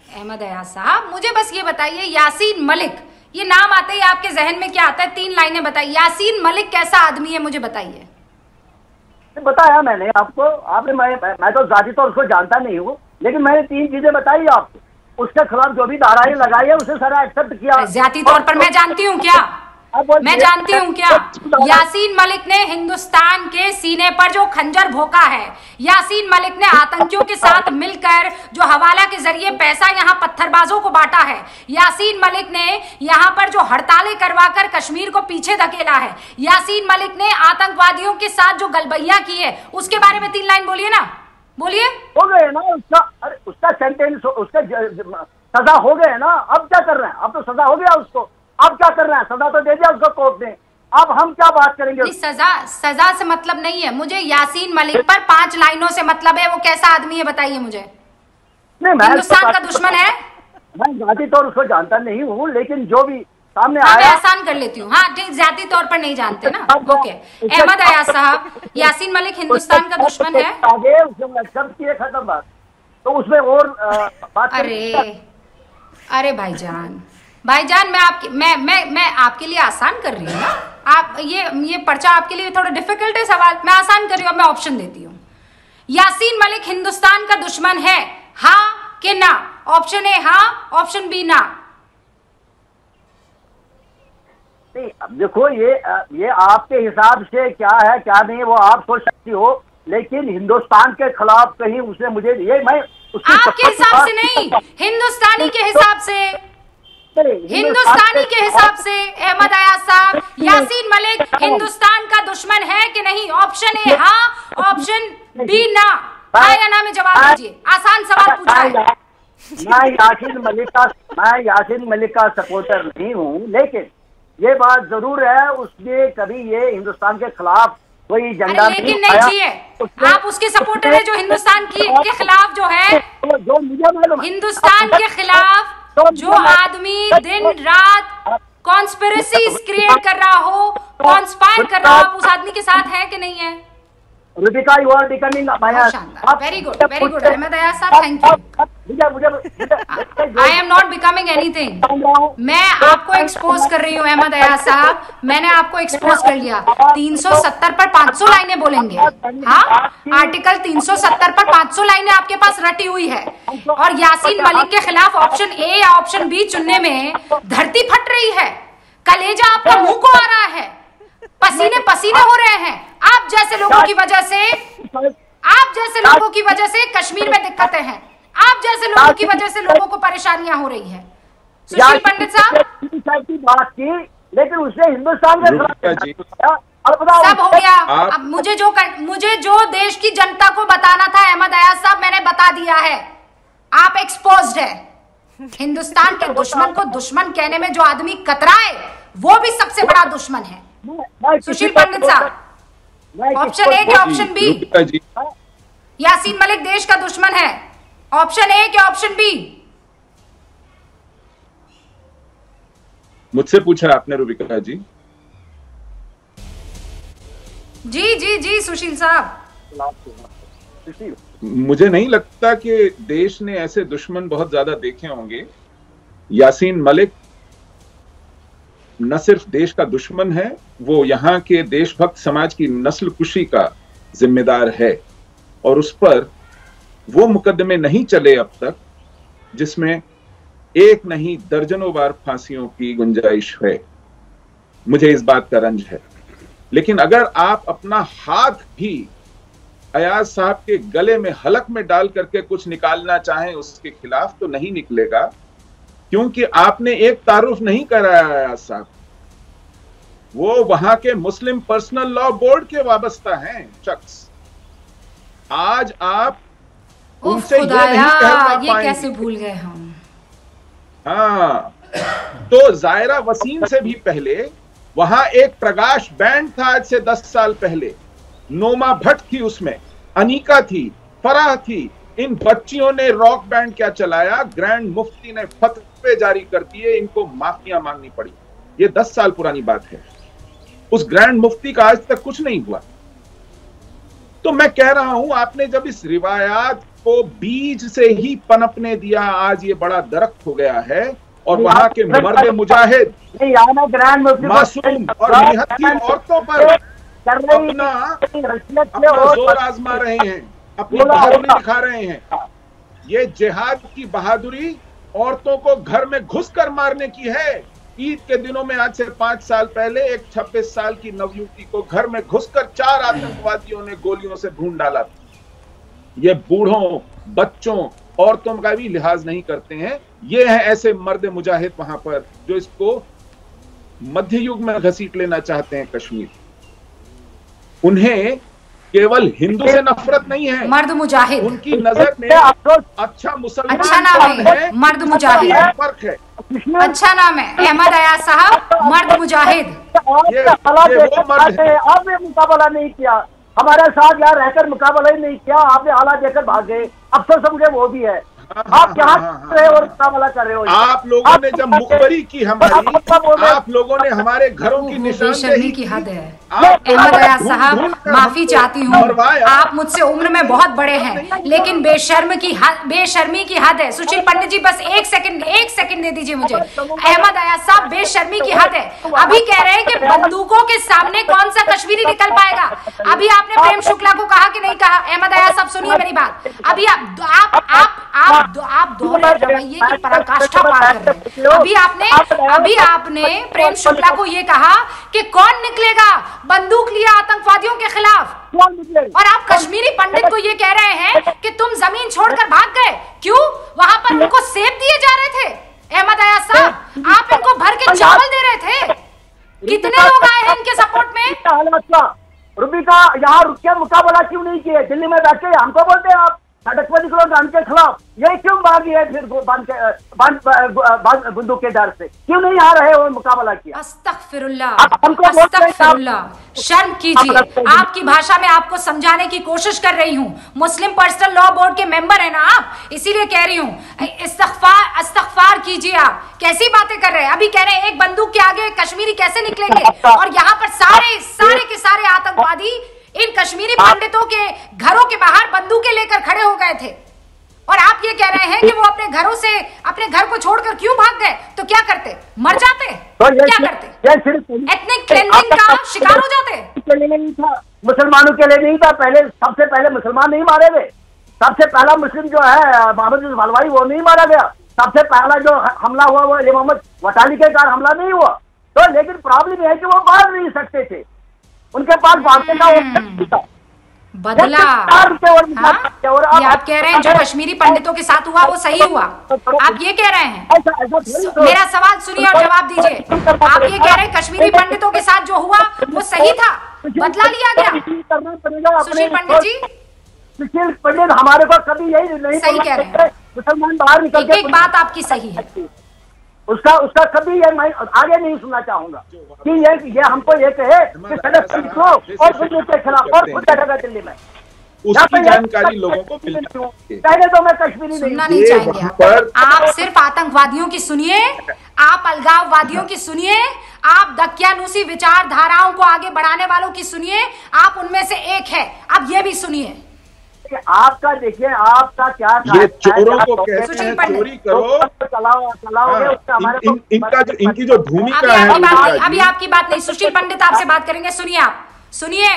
अहमद अयाज साहब, मुझे बस ये बताइए, यासीन मलिक, ये नाम आते ही आपके जहन में क्या आता है? तीन लाइनें बताइए। यासीन मलिक कैसा आदमी है, मुझे बताइए। बताया मैंने आपको, आपने मैं मैं तो जाती तौर उसको जानता नहीं हूँ, लेकिन मैंने तीन चीजें बताई आपको। उसके खिलाफ जो भी धाराएं लगाई है उसे सारा एक्सेप्ट किया। ज्यादा तौर पर मैं जानती हूँ क्या मैं जानती हूँ क्या यासीन मलिक ने हिंदुस्तान के सीने पर जो खंजर भोंका है, यासीन मलिक ने आतंकियों के साथ मिलकर जो हवाला के जरिए पैसा यहाँ पत्थरबाजों को बांटा है, यासीन मलिक ने यहाँ पर जो हड़तालें करवाकर कश्मीर को पीछे धकेला है, यासीन मलिक ने आतंकवादियों के साथ जो गलबैया की है, उसके बारे में तीन लाइन बोलिए ना, बोलिए। हो गए ना उसका, अरे उसका सेंटेंस, उसका सजा हो गए ना, अब क्या कर रहे हैं? अब तो सजा हो गया उसको, अब क्या कर रहे हैं? सजा तो दे दिया उसको कोर्ट ने, अब हम क्या बात करेंगे? सजा सजा से मतलब नहीं है मुझे, यासीन मलिक पर पांच लाइनों से मतलब है। वो कैसा आदमी है बताइए मुझे। हिंदुस्तान का दुश्मन है। मैं जाती तौर उसको जानता नहीं हूँ, लेकिन जो भी सामने हाँ, आया, मैं आसान कर लेती हूँ। हाँ ठीक, जाती तौर पर नहीं जानते ना, ओके। अहमद अयाज साहब, यासीन मलिक हिंदुस्तान का दुश्मन है, आगे उसने एक्सेप्ट किए, खत्म बात। तो उसमें और बात, अरे अरे भाईजान भाईजान मैं आपकी मैं मैं मैं आपके लिए आसान कर रही हूँ ना। आप ये ये पर्चा आपके लिए थोड़ा डिफिकल्ट है सवाल, मैं आसान कर रही हूँ। मैं ऑप्शन देती हूँ। यासीन मलिक हिंदुस्तान का दुश्मन है, हाँ कि ना? ऑप्शन ए हाँ, ऑप्शन बी ना। नहीं, अब देखो ये ये आपके हिसाब से क्या है क्या नहीं वो आप सोच सकती हो, लेकिन हिंदुस्तान के खिलाफ कहीं उसने मुझे ये मैं आपके हिसाब से नहीं, हिंदुस्तानी के हिसाब से, हिंदुस्तानी के हिसाब से अहमद अयाज साहब, यासीन मलिक हिंदुस्तान का दुश्मन है कि नहीं? ऑप्शन ए हाँ, ऑप्शन बी ना। हाँ या ना में जवाब दीजिए, आसान सवाल पूछा है। मैं यासीन मलिक का मैं यासीन मलिक का सपोर्टर नहीं हूँ, लेकिन ये बात जरूर है उसने कभी ये हिंदुस्तान के खिलाफ कोई झंडा लेकिन नहीं चाहिए। आप उसके सपोर्टर है जो हिंदुस्तान की के खिलाफ जो है, जो मुझे मालूम, हिंदुस्तान के खिलाफ जो आदमी दिन रात कॉन्स्पिरेसीज क्रिएट कर रहा हो, कॉन्स्पायर कर रहा हो, आप उस आदमी के साथ है कि नहीं है? Rubika, you are becoming very good, very good Ahmad Ayaz साहब, thank you. I am not becoming anything, मैं आपको एक्सपोज कर रही हूँ अहमद अयाज साहब, मैंने आपको एक्सपोज कर लिया। तीन सौ सत्तर पर पाँच सौ लाइनें बोलेंगे, हाँ? आर्टिकल तीन सौ सत्तर पर पाँच सौ लाइनें आपके पास रटी हुई है, और यासीन मलिक के खिलाफ ऑप्शन ए या ऑप्शन बी चुनने में धरती फट रही है, कलेजा आपका मुंह को आ रहा है, पसीने पसीने हो रहे हैं। आप जैसे लोगों की वजह से आप जैसे लोगों की वजह से कश्मीर में दिक्कतें हैं, आप जैसे लोगों की वजह से लोगों को परेशानियां हो रही है। सुशील पंडित साहब की बात की, लेकिन उसने हिंदुस्तान में सब हो गया। अब मुझे जो मुझे जो देश की जनता को बताना था अहमद अयाज साहब, मैंने बता दिया है। आप एक्सपोज्ड है। हिंदुस्तान के दुश्मन को दुश्मन कहने में जो आदमी कतराए, वो भी सबसे बड़ा दुश्मन है। सुशील पंडित साहब, ऑप्शन ए क्या ऑप्शन बी? यासीन मलिक देश का दुश्मन है, ऑप्शन ए क्या ऑप्शन बी? मुझसे पूछा आपने रुबिका जी। जी जी जी सुशील साहब, मुझे नहीं लगता कि देश ने ऐसे दुश्मन बहुत ज्यादा देखे होंगे। यासीन मलिक न सिर्फ देश का दुश्मन है, वो यहाँ के देशभक्त समाज की नस्ल कुशी का जिम्मेदार है, और उस पर वो मुकदमे नहीं चले अब तक जिसमें एक नहीं दर्जनों बार फांसियों की गुंजाइश है। मुझे इस बात का रंज है, लेकिन अगर आप अपना हाथ भी अयाज साहब के गले में हलक में डाल करके कुछ निकालना चाहें उसके खिलाफ, तो नहीं निकलेगा, क्योंकि आपने एक तारुफ नहीं कराया अयाज साहब। वो वहां के मुस्लिम पर्सनल लॉ बोर्ड के वाबस्ता हैं शख्स। आज आप उनसे ये नहीं कहना ये कैसे भूल गए हम। हाँ, तो जायरा वसीम से भी पहले वहां एक प्रकाश बैंड था, आज से दस साल पहले। नोमा भट्ट थी उसमें, अनीका थी, फराह थी। इन बच्चियों ने रॉक बैंड क्या चलाया, ग्रैंड मुफ्ती ने फतवे जारी कर दिए, इनको माफियां मांगनी पड़ी। ये दस साल पुरानी बात है। उस ग्रैंड मुफ्ती का आज तक कुछ नहीं हुआ। तो मैं कह रहा हूं, आपने जब इस रिवायात को बीज से ही पनपने दिया, आज ये बड़ा दरख्त हो गया है। और वहां के मर्द मुजाहिद, मासूम और निहत्थी औरतों पर अपना अपना जोर आजमा रहे हैं, अपनी बहादुरी दिखा रहे हैं। ये जिहाद की बहादुरी औरतों को घर में घुसकर मारने की है। ईद के दिनों में आज से पांच साल पहले एक छब्बीस साल की नवयुवती को घर में घुसकर चार आतंकवादियों ने गोलियों से भून डाला। ये बूढ़ों, बच्चों, औरतों का भी लिहाज नहीं करते हैं। ये हैं ऐसे मर्द मुजाहिद वहां पर जो इसको मध्य युग में घसीट लेना चाहते हैं कश्मीर। उन्हें केवल हिंदू से नफरत नहीं है, मर्द मुजाहिद उनकी नजर में अच्छा मुसलमान अच्छा नाम है, मर्द मुजाहिद फर्क है। अच्छा नाम है अहमद अयाज साहब, मर्द मुजाहिद। ये, ये वो मर्द है। आपने मुकाबला नहीं किया, हमारे साथ यहाँ रहकर मुकाबला ही नहीं किया, आपने हालात देखकर भाग गए। अफसर समझे वो भी है। आप क्या रहे और मुकाबला कर रहे हो? आप लोगों ने जब मुखबरी की हमारी, आप लोगों ने हमारे घरों की निशानदेही की हद है। अहमद अयाज साहब, माफी चाहती हूँ, आप मुझसे उम्र में बहुत बड़े हैं, लेकिन बेशर्म की हद, बेशर्मी की हद है। सुशील पंडित जी बस एक सेकंड एक सेकंड दे दीजिए मुझे। अहमद अयाज साहब, बेशर्मी की हद है। अभी कह रहे हैं कि बंदूकों के सामने कौन सा कश्मीरी निकल पाएगा। अभी आपने प्रेम शुक्ला को कहा कि नहीं कहा? अहमद अयाज साहब सुनिए मेरी बात। अभी आप आप आप आप आप दोहरे रवैये की पराकाष्ठा पार कर रहे हैं। अभी आपने अभी आपने प्रेम शुक्ला को ये कहा कि कौन निकलेगा बंदूक लिया आतंकवादियों के खिलाफ, और आप कश्मीरी पंडित को ये कह रहे हैं कि तुम जमीन छोड़कर भाग गए। क्यों? वहां पर उनको सेब दिए जा रहे थे। अहमद अयाज साहब, आप इनको भर के चावल दे रहे थे। कितने लोग आए हैं इनके सपोर्ट में? रूबिका यहाँ रुक के मुकाबला क्यों नहीं किए? दिल्ली में बैठे हमको बोलते हैं आप सड़क निकलो गान के खिलाफ, ये क्यों भागी है? फिर बंदूक के डर से क्यों नहीं आ रहे और मुकाबला किया? अस्तगफिरुल्लाह, अस्तगफिरुल्लाह, शर्म कीजिए। आपकी भाषा में आपको समझाने की कोशिश कर रही हूँ। मुस्लिम पर्सनल लॉ बोर्ड के मेंबर है ना आप, इसीलिए कह रही हूँ। इस्तगफार इस्तगफार कीजिए। आप कैसी बातें कर रहे हैं? अभी कह रहे हैं एक बंदूक के आगे कश्मीरी कैसे निकलेंगे, और यहाँ पर सारे सारे के सारे आतंकवादी इन कश्मीरी पंडितों के घरों के बाहर बंदूकें लेकर खड़े हो गए थे। और आप ये कह रहे हैं कि वो अपने घरों से, अपने घर को छोड़कर क्यों भाग गए? तो क्या करते? मर जाते? क्या करते? एथनिक क्लेंजिंग का शिकार हो जाते? मुसलमानों के लिए नहीं था। पहले सबसे पहले मुसलमान नहीं मारे गए। सबसे पहला मुस्लिम जो है मोहम्मद हलवाई, वो नहीं मारा गया। सबसे पहला जो हमला हुआ वो अली मोहम्मद वटाली के कारण हमला नहीं हुआ। तो लेकिन प्रॉब्लम है कि वो मार नहीं सकते थे, उनके पास भागने का वो था। बदला। हाँ? ये आप कह रहे हैं जो कश्मीरी पंडितों के साथ हुआ वो सही हुआ, आप ये कह रहे हैं? मेरा सवाल सुनिए और जवाब दीजिए। आप ये कह रहे हैं कश्मीरी पंडितों के साथ जो हुआ वो सही था, बदला लिया गया? सुशील पंडित जी, सुशील पंडित हमारे को कभी यही नहीं सही कह रहे हैं। मुसलमान बाहर निकल के, एक एक बात आपकी सही है, उसका उसका कभी ये मैं आगे नहीं सुनना चाहूंगा कि ये ये हमको ये कहे कि सड़क और के खिलाफ और खुद बैठेगा दिल्ली में। उसकी जानकारी लोगों को पहले तो मैं कश्मीरी सुनना नहीं चाहेंगे। आप सिर्फ आतंकवादियों की सुनिए, आप अलगाववादियों की सुनिए, आप दकियानूसी विचारधाराओं को आगे बढ़ाने वालों की सुनिए। आप उनमें से एक है। अब ये भी सुनिए, आपका देखिए आपका क्या ये चोरों को कहते हैं चोरी करो, चलाओ चलाओगे उसका हमारे इन, इनका जो इनकी जो भूमिका है, अभी बात नहीं, अभी आपकी बात नहीं। सुशील पंडित आपसे बात करेंगे, सुनिए। आप सुनिए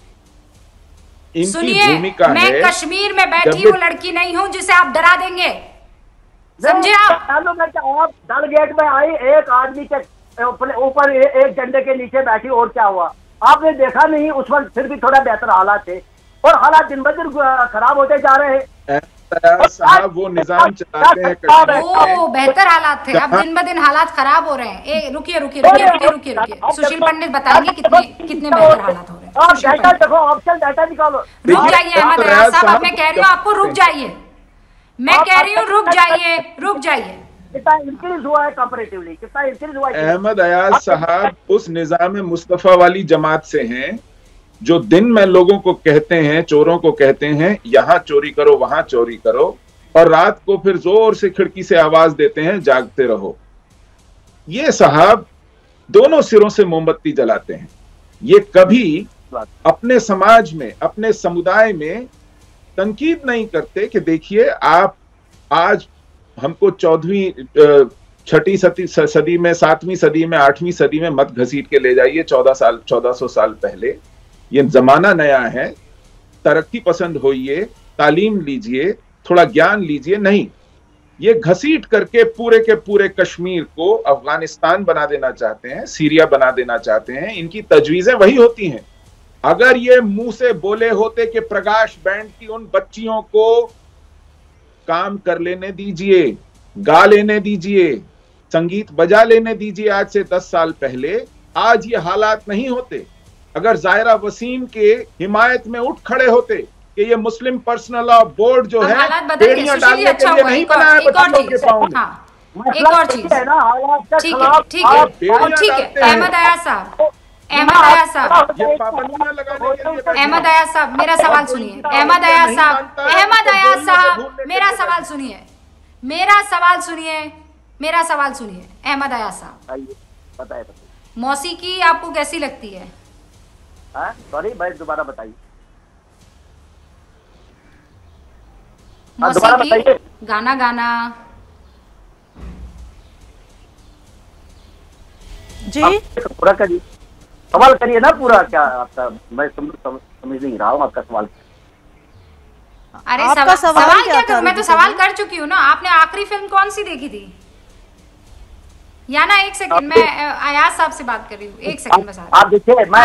सुनिए, मैं कश्मीर में बैठी वो लड़की नहीं हूँ जिसे आप डरा देंगे, समझे आप? आप डल गेट में आई, एक आदमी के ऊपर एक झंडे के नीचे बैठी, और क्या हुआ आपने देखा नहीं? उस वक्त फिर भी थोड़ा बेहतर हालात थे, और हालात दिन ब दिन खराब होते जा रहे हैं। साहब वो निजाम चलाते हैं, ओ बेहतर हालात थे, अब दिन ब दिन हालात खराब हो रहे हैं। ए रुकिए रुकिए रुकिए रुकिए रुकिए रुकिए सुशील पंडित बताएंगे कितने कितने बेहतर हालात हो रहे हैं। डाटा देखो, ऑप्शन डाटा निकालो। रुक जाइए अहमद अयाज साहब, अब मैं कह रही हूँ आपको रुक जाइए, मैं कह रही हूँ रुक जाइए रुक जाइए। कितना इंक्रीज हुआ है कंपैरेटिवली, कितना इंक्रीज हुआ है? अहमद अयाज साहब उस निजाम मुस्तफा वाली जमात से हैं जो दिन में लोगों को कहते हैं, चोरों को कहते हैं यहाँ चोरी करो वहां चोरी करो, और रात को फिर जोर से खिड़की से आवाज देते हैं जागते रहो। ये साहब दोनों सिरों से मोमबत्ती जलाते हैं। ये कभी अपने समाज में, अपने समुदाय में तनकीद नहीं करते कि देखिए आप आज हमको चौदहवीं छठी सदी सदी में, सातवीं सदी में, आठवीं सदी में मत घसीट के ले जाइए चौदह साल चौदह सौ साल पहले। ये जमाना नया है, तरक्की पसंद होइए, तालीम लीजिए, थोड़ा ज्ञान लीजिए। नहीं, ये घसीट करके पूरे के पूरे कश्मीर को अफगानिस्तान बना देना चाहते हैं, सीरिया बना देना चाहते हैं। इनकी तजवीजें वही होती हैं। अगर ये मुंह से बोले होते कि प्रकाश बैंड की उन बच्चियों को काम कर लेने दीजिए, गा लेने दीजिए, संगीत बजा लेने दीजिए आज से दस साल पहले, आज ये हालात नहीं होते। अगर जायरा वसीम के हिमायत में उठ खड़े होते कि ये मुस्लिम पर्सनल लॉ बोर्ड जो है बेड़ियां डालने के लिए नहीं बना है बच्चों के पाँव में। एक और चीज, ठीक है ठीक है और ठीक है, अहमद अयाज साहब, अहमद अयाज साहब, अहमद अयाज साहब मेरा सवाल सुनिए। अहमद अयाज साहब, अहमद अयाज साहब मेरा सवाल सुनिए, मेरा सवाल सुनिए, मेरा सवाल सुनिए। अहमद अयाज साहब, बताइए मौसीकी आपको कैसी लगती है? सॉरी भाई, दोबारा बताइए। मौसीकी, गाना गाना। जी पूरा करिए, सवाल करिए ना पूरा। क्या आपका, मैं समझ समझ नहीं रहा हूँ आपका सवाल। अरे सवा, सवाल, सवाल क्या, क्या मैं तो सवाल कर चुकी हूँ ना। आपने आखिरी फिल्म कौन सी देखी थी? या ना एक सेकंड, मैं अयाज साहब से बात कर रही हूँ, एक सेकंड बस। आप देखिए, मैं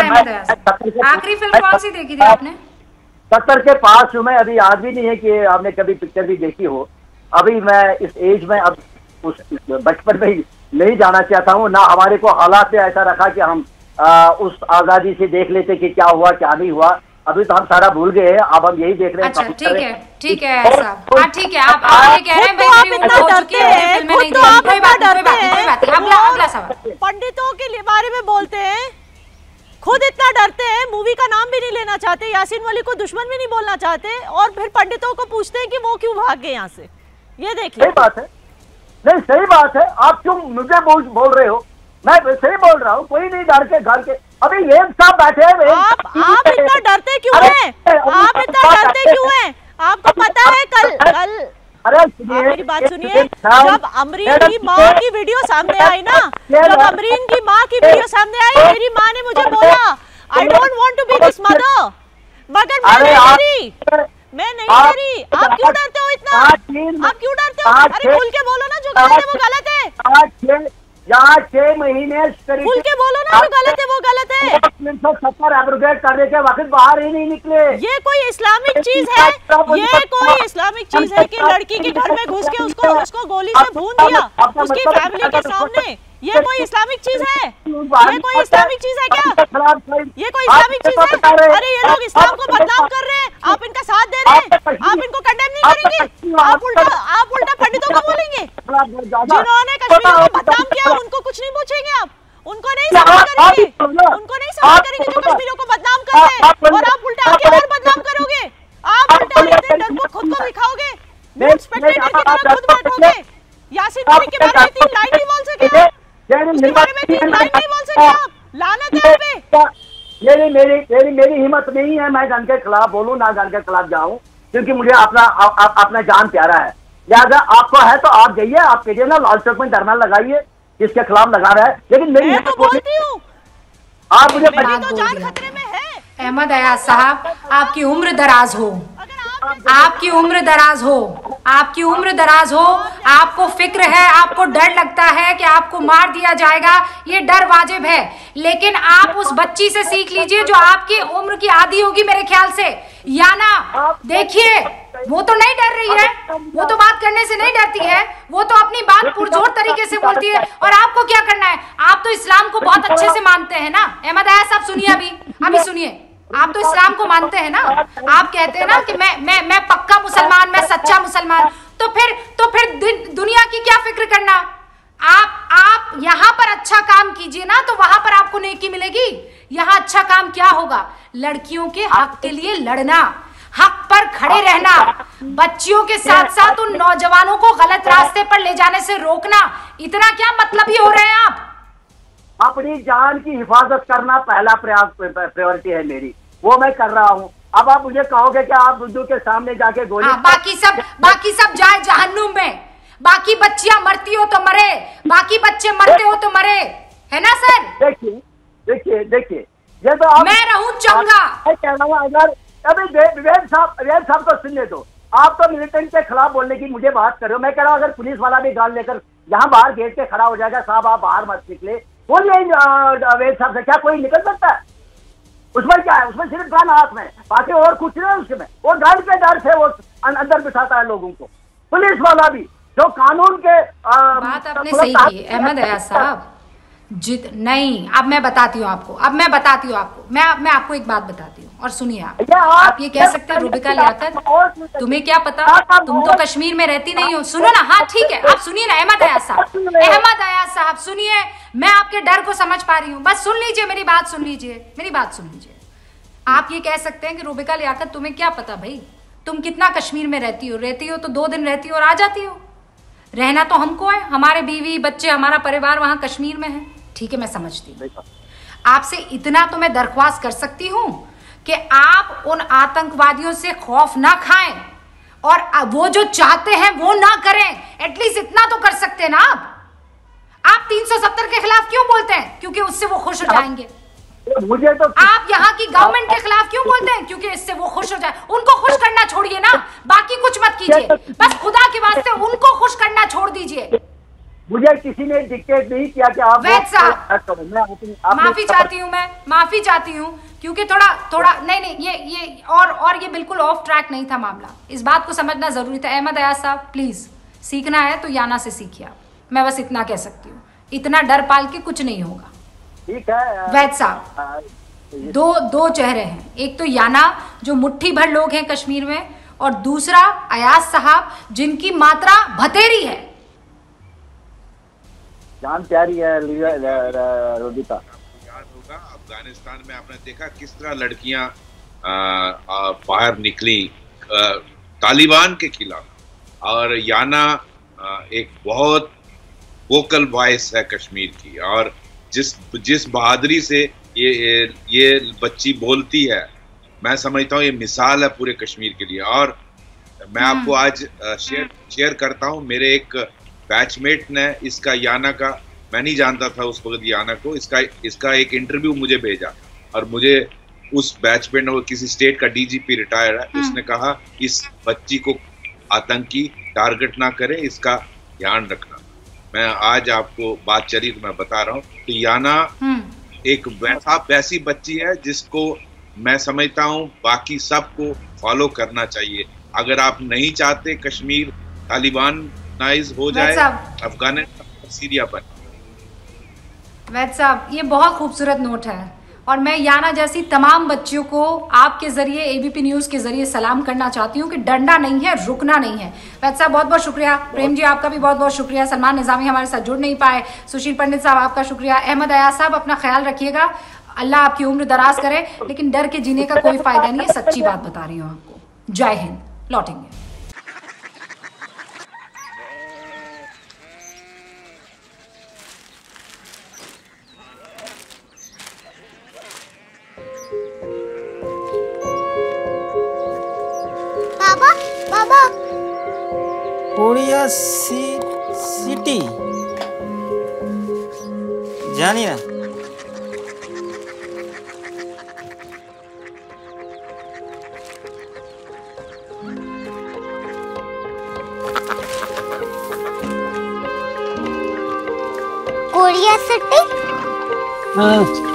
आखिरी फिल्म कौन सी देखी थी आपने? सत्तर के पास हूँ मैं, अभी याद भी नहीं है कि आपने कभी पिक्चर भी देखी हो। अभी मैं इस एज में, अब उस बचपन में ही नहीं जाना चाहता हूँ ना। हमारे को हालात से ऐसा रखा कि हम आ, उस आजादी से देख लेते कि क्या हुआ क्या नहीं हुआ। अभी तो हम सारा भूल गए हैं, अब हम यही देख रहे हैं। अच्छा ठीक है ठीक है साहब, हाँ ठीक है। आप आप ये कह रहे हैं भाई मेरी उम्र हो चुकी है, फिल्में नहीं देखी। कोई बात कोई बात कोई बात। अगला अगला सवाल। पंडितों के बारे में बोलते हैं, खुद इतना डरते हैं, मूवी का नाम भी नहीं लेना चाहते, यासीन मलिक को दुश्मन भी नहीं बोलना चाहते, और फिर पंडितों को पूछते हैं कि वो क्यों भाग गए यहाँ से। ये देखिए, सही बात है, नहीं सही बात है। आप क्यों मुझे बोल बोल रहे हो? मैं सही बोल रहा हूँ, कोई नहीं डर के घर के। अभी ये सब बैठे हैं। आप, आप इतना डरते क्यों हैं? आप इतना डरते क्यों हैं? आपको पता है कल कल अरे मेरी बात सुनिए, जब अमरीन की माँ की वीडियो सामने आई ना, जब अमरीन की माँ की वीडियो सामने आई, मेरी माँ ने मुझे बोला I don't want to be this mother, मगर मैं नहीं डरी, मैं नहीं डरी। आप क्यों डरते हो इतना? आप क्यों डरते हो? अरे खुल के बोलो ना, जो गलत है वो गलत है। यहाँ छह महीने खुल के बोलो ना, जो गलत है वो गलत है। तीन सौ सत्तर एब्रोगेट करने के वक्त बाहर ही नहीं निकले। ये कोई इस्लामिक चीज है? ये कोई इस्लामिक चीज है कि लड़की के घर में घुस के उसको उसको गोली से भून दिया उसकी फैमिली के सामने? ये कोई इस्लामिक चीज है? ये कोई इस्लामिक चीज है क्या? ये कोई इस्लामिक चीज है? अरे ये लोग इस्लाम को बदनाम कर रहे हैं, आप इनका साथ दे रहे हैं, आप इनको कंडेम नहीं करेंगे? आप उल्टा आप उल्टा पंडितों को बोलेंगे जिन्होंने कश्मीर को बदनाम किया, उनको कुछ नहीं पूछेंगे आप? उनको नहीं सवाल करेंगे, उनको नहीं सवाल करेंगे जो कश्मीरियों को बदनाम कर रहे हैं, और आप उल्टा आके और बदनाम करोगे। आप उल्टा इतने डरपोक खुद को दिखाओगे, न्यूज़ स्पेक्टेटर की तरह खुद बैठोगे। यासीन मलिक के बारे में तीन लाइन नहीं बोल सके आप, उसके बारे में तीन लाइन नहीं बोल सके आप। लानत है आप पे। मेरी मेरी मेरी मेरी हिम्मत नहीं है मैं गन के खिलाफ बोलूं, ना गन के खिलाफ जाऊं, क्योंकि मुझे अपना आ, आ, अपना जान प्यारा है। लिहाजा आपको है तो आप जाइए, आप कहिए ना लाल चौक में धरना लगाइए जिसके खिलाफ लगा रहा है, लेकिन मेरी मैं तो बोलती हूँ, आप मुझे तो जान खतरे में है। अहमद अयाज साहब, आपकी उम्र दराज हो, आपकी उम्र दराज हो, आपकी उम्र दराज हो, आपको फिक्र है, आपको डर लगता है कि आपको मार दिया जाएगा, ये डर वाजिब है। लेकिन आप उस बच्ची से सीख लीजिए जो आपकी उम्र की आधी होगी मेरे ख्याल से। या ना देखिए, वो तो नहीं डर रही है, वो तो बात करने से नहीं डरती है, वो तो अपनी बात पुरजोर तरीके से बोलती है। और आपको क्या करना है? आप तो इस्लाम को बहुत अच्छे से मानते हैं ना। अहमद अयाज साहब सुनिए, अभी अभी सुनिए, आप तो इस्लाम को मानते हैं ना। आप कहते हैं ना कि मैं मैं मैं पक्का मुसलमान, मैं सच्चा मुसलमान। तो फिर तो फिर दुनिया की क्या फिक्र करना? आप आप यहाँ पर अच्छा काम कीजिए ना, तो वहां पर आपको नेकी मिलेगी। यहाँ अच्छा काम क्या होगा? लड़कियों के हक के लिए लड़ना, हक पर खड़े रहना, बच्चियों के साथ साथ उन नौजवानों को गलत रास्ते पर ले जाने से रोकना। इतना क्या मतलब ही हो रहे हैं आप? अपनी जान की हिफाजत करना पहला प्रयास प्रायोरिटी है मेरी, वो मैं कर रहा हूँ। अब आप मुझे कहोगे कि आप बुद्धू के सामने जाके गोली हाँ, बाकी सब बाकी सब जाए जहन्नुम में, बाकी बच्चियां मरती हो तो मरे, बाकी बच्चे मरते हो तो मरे, है ना सर? देखिए देखिए देखिए ये तो आप, मैं रहूं चंगा। मैं कह रहा हूँ अगर अभी विवेक साहब विवेक साहब को सुनने दो। आप तो मिलिटेंट के खिलाफ बोलने की मुझे बात कर रहे हो, मैं कह रहा हूँ अगर पुलिस वाला भी गाल लेकर यहाँ बाहर गेट पे खड़ा हो जाएगा, साहब आप बाहर मत निकले, बोलिए विवेक साहब से, क्या कोई निकल सकता है? उसमें क्या है? उसमें सिर्फ गन हाथ में, बाकी और कुछ नहीं उसमें। वो गन के डर से वो अंदर बिठाता है लोगों को। पुलिस वाला भी जो कानून के आ, बात आपने सही की अहमद अयाज साहब। जित नहीं, अब मैं बताती हूँ आपको, अब मैं बताती हूँ आपको, मैं मैं आपको एक बात बताती हूँ और सुनिए आप। आप ये कह सकते हैं रूबिका लियाकत, तुम्हें क्या पता, तुम तो कश्मीर में रहती नहीं हो। सुनो ना, हाँ ठीक है, आप सुनिए ना अहमद अयाज साहब, अहमद अयाज साहब सुनिए, मैं आपके डर को समझ पा रही हूँ, बस सुन लीजिए मेरी बात, सुन लीजिए मेरी बात सुन लीजिए। आप ये कह सकते हैं कि रूबिका लियाकत तुम्हें क्या पता भाई, तुम कितना कश्मीर में रहती हो, रहती हो तो दो दिन रहती हो और आ जाती हो। रहना तो हमको है, हमारे बीवी बच्चे हमारा परिवार वहां कश्मीर में है, ठीक है मैं समझती हूँ। आपसे इतना तो मैं दरख्वास्त कर सकती हूँ कि आप उन आतंकवादियों से खौफ ना खाएं और वो जो चाहते हैं वो ना करें, एटलीस्ट इतना तो कर सकते हैं ना आप। आप तीन सौ सत्तर के खिलाफ क्यों बोलते हैं? क्योंकि उससे वो खुश हो जाएंगे। मुझे तो आप यहाँ की गवर्नमेंट के खिलाफ क्यों बोलते हैं? क्योंकि इससे वो खुश हो जाए। उनको खुश करना छोड़िए ना, बाकी कुछ मत कीजिए, बस खुदा के वास्ते उनको खुश करना छोड़ दीजिए। मुझे किसी ने डिक्टेट नहीं किया कि आप वैद साहब, माफी चाहती हूँ, मैं माफी चाहती हूँ क्योंकि थोड़ा थोड़ा नहीं नहीं ये ये और और ये बिल्कुल ऑफ ट्रैक नहीं था मामला, इस बात को समझना जरूरी था। अहमद अयाज साहब प्लीज, सीखना है तो याना से सीखिए आप, मैं बस इतना कह सकती हूँ। इतना डर पाल के कुछ नहीं होगा। ठीक है वैद साहब, दो दो चेहरे हैं, एक तो याना जो मुट्ठी भर लोग हैं कश्मीर में, और दूसरा अयाज साहब जिनकी मात्रा भतेरी है। जान प्यारी है रूबिका। याद होगा अफगानिस्तान में आपने देखा किस तरह लड़कियां बाहर निकली तालिबान के खिलाफ, और याना आ, एक बहुत वोकल वॉइस है कश्मीर की, और जिस जिस बहादुरी से ये ये बच्ची बोलती है, मैं समझता हूँ ये मिसाल है पूरे कश्मीर के लिए। और मैं आपको आज शेयर शेयर करता हूँ, मेरे एक बैचमेट ने इसका याना का, मैं नहीं जानता था उस वक्त याना को, इसका इसका एक इंटरव्यू मुझे भेजा, और मुझे उस बैचमेट ने, किसी स्टेट का डीजीपी रिटायर है, उसने कहा इस बच्ची को आतंकी टारगेट ना करे, इसका ध्यान रखना। मैं आज आपको बात चली तो मैं बता रहा हूँ, तो याना एक वैसा वैसी बच्ची है जिसको मैं समझता हूँ बाकी सबको फॉलो करना चाहिए। अगर आप नहीं चाहते कश्मीर तालिबान नाइज हो जाए, अफगानिस्तान सीरिया पर। वैद साहब, ये बहुत खूबसूरत नोट है, और मैं याना जैसी तमाम बच्चियों को आपके जरिए, एबीपी न्यूज के जरिए सलाम करना चाहती हूँ कि डरना नहीं है, रुकना नहीं है। वैद साहब बहुत बहुत शुक्रिया। प्रेम जी आपका भी बहुत बहुत शुक्रिया। सलमान निजामी हमारे साथ जुड़ नहीं पाए। सुशील पंडित साहब आपका शुक्रिया। अहमद अयाज साहब अपना ख्याल रखिएगा, अल्लाह आपकी उम्र दराज करे, लेकिन डर के जीने का कोई फायदा नहीं है, सच्ची बात बता रही हूँ आपको। जय हिंद। लौटेंगे। बाबा बाबा कोरिया सी सिटी जानी ना कोरिया सिटी। हाँ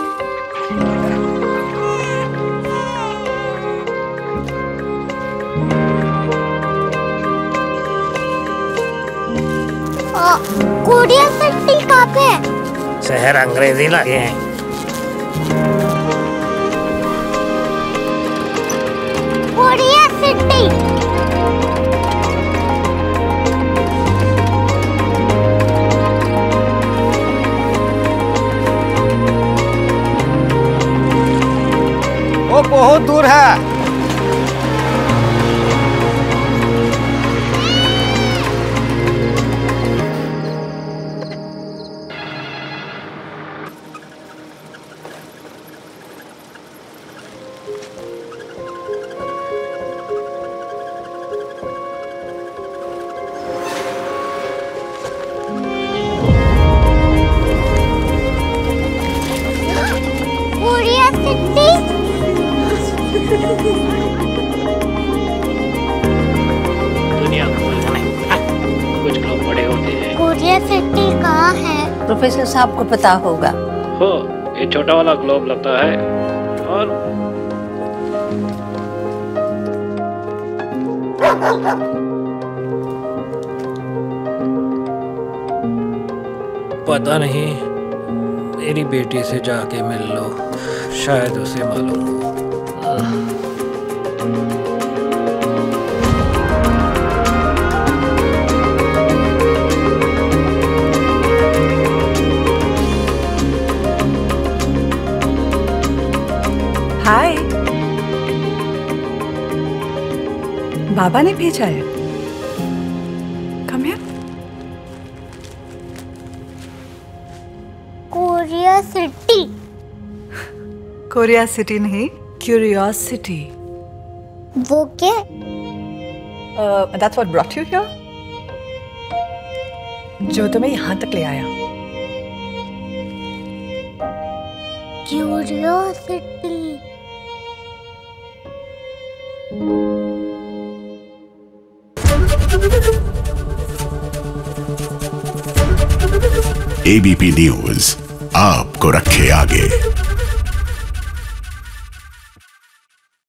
कोरिया सिटी कहाँ पे है? शहर अंग्रेजी लगे हैं। Korea city. वो बहुत दूर है। प्रोफेसर साहब को पता होगा। हो, ये छोटा वाला ग्लोब लगता है और पता नहीं, मेरी बेटी से जाके मिल लो, शायद उसे मालूम हो। हाय, बाबा ने भेजा है। Come here. Korea city. Korea city नहीं, क्यूरियोसिटी। वो क्या? That's what brought you here. जो तुम्हें यहाँ तक ले आया। क्यूरियोसिटी। एबीपी न्यूज आपको रखे आगे।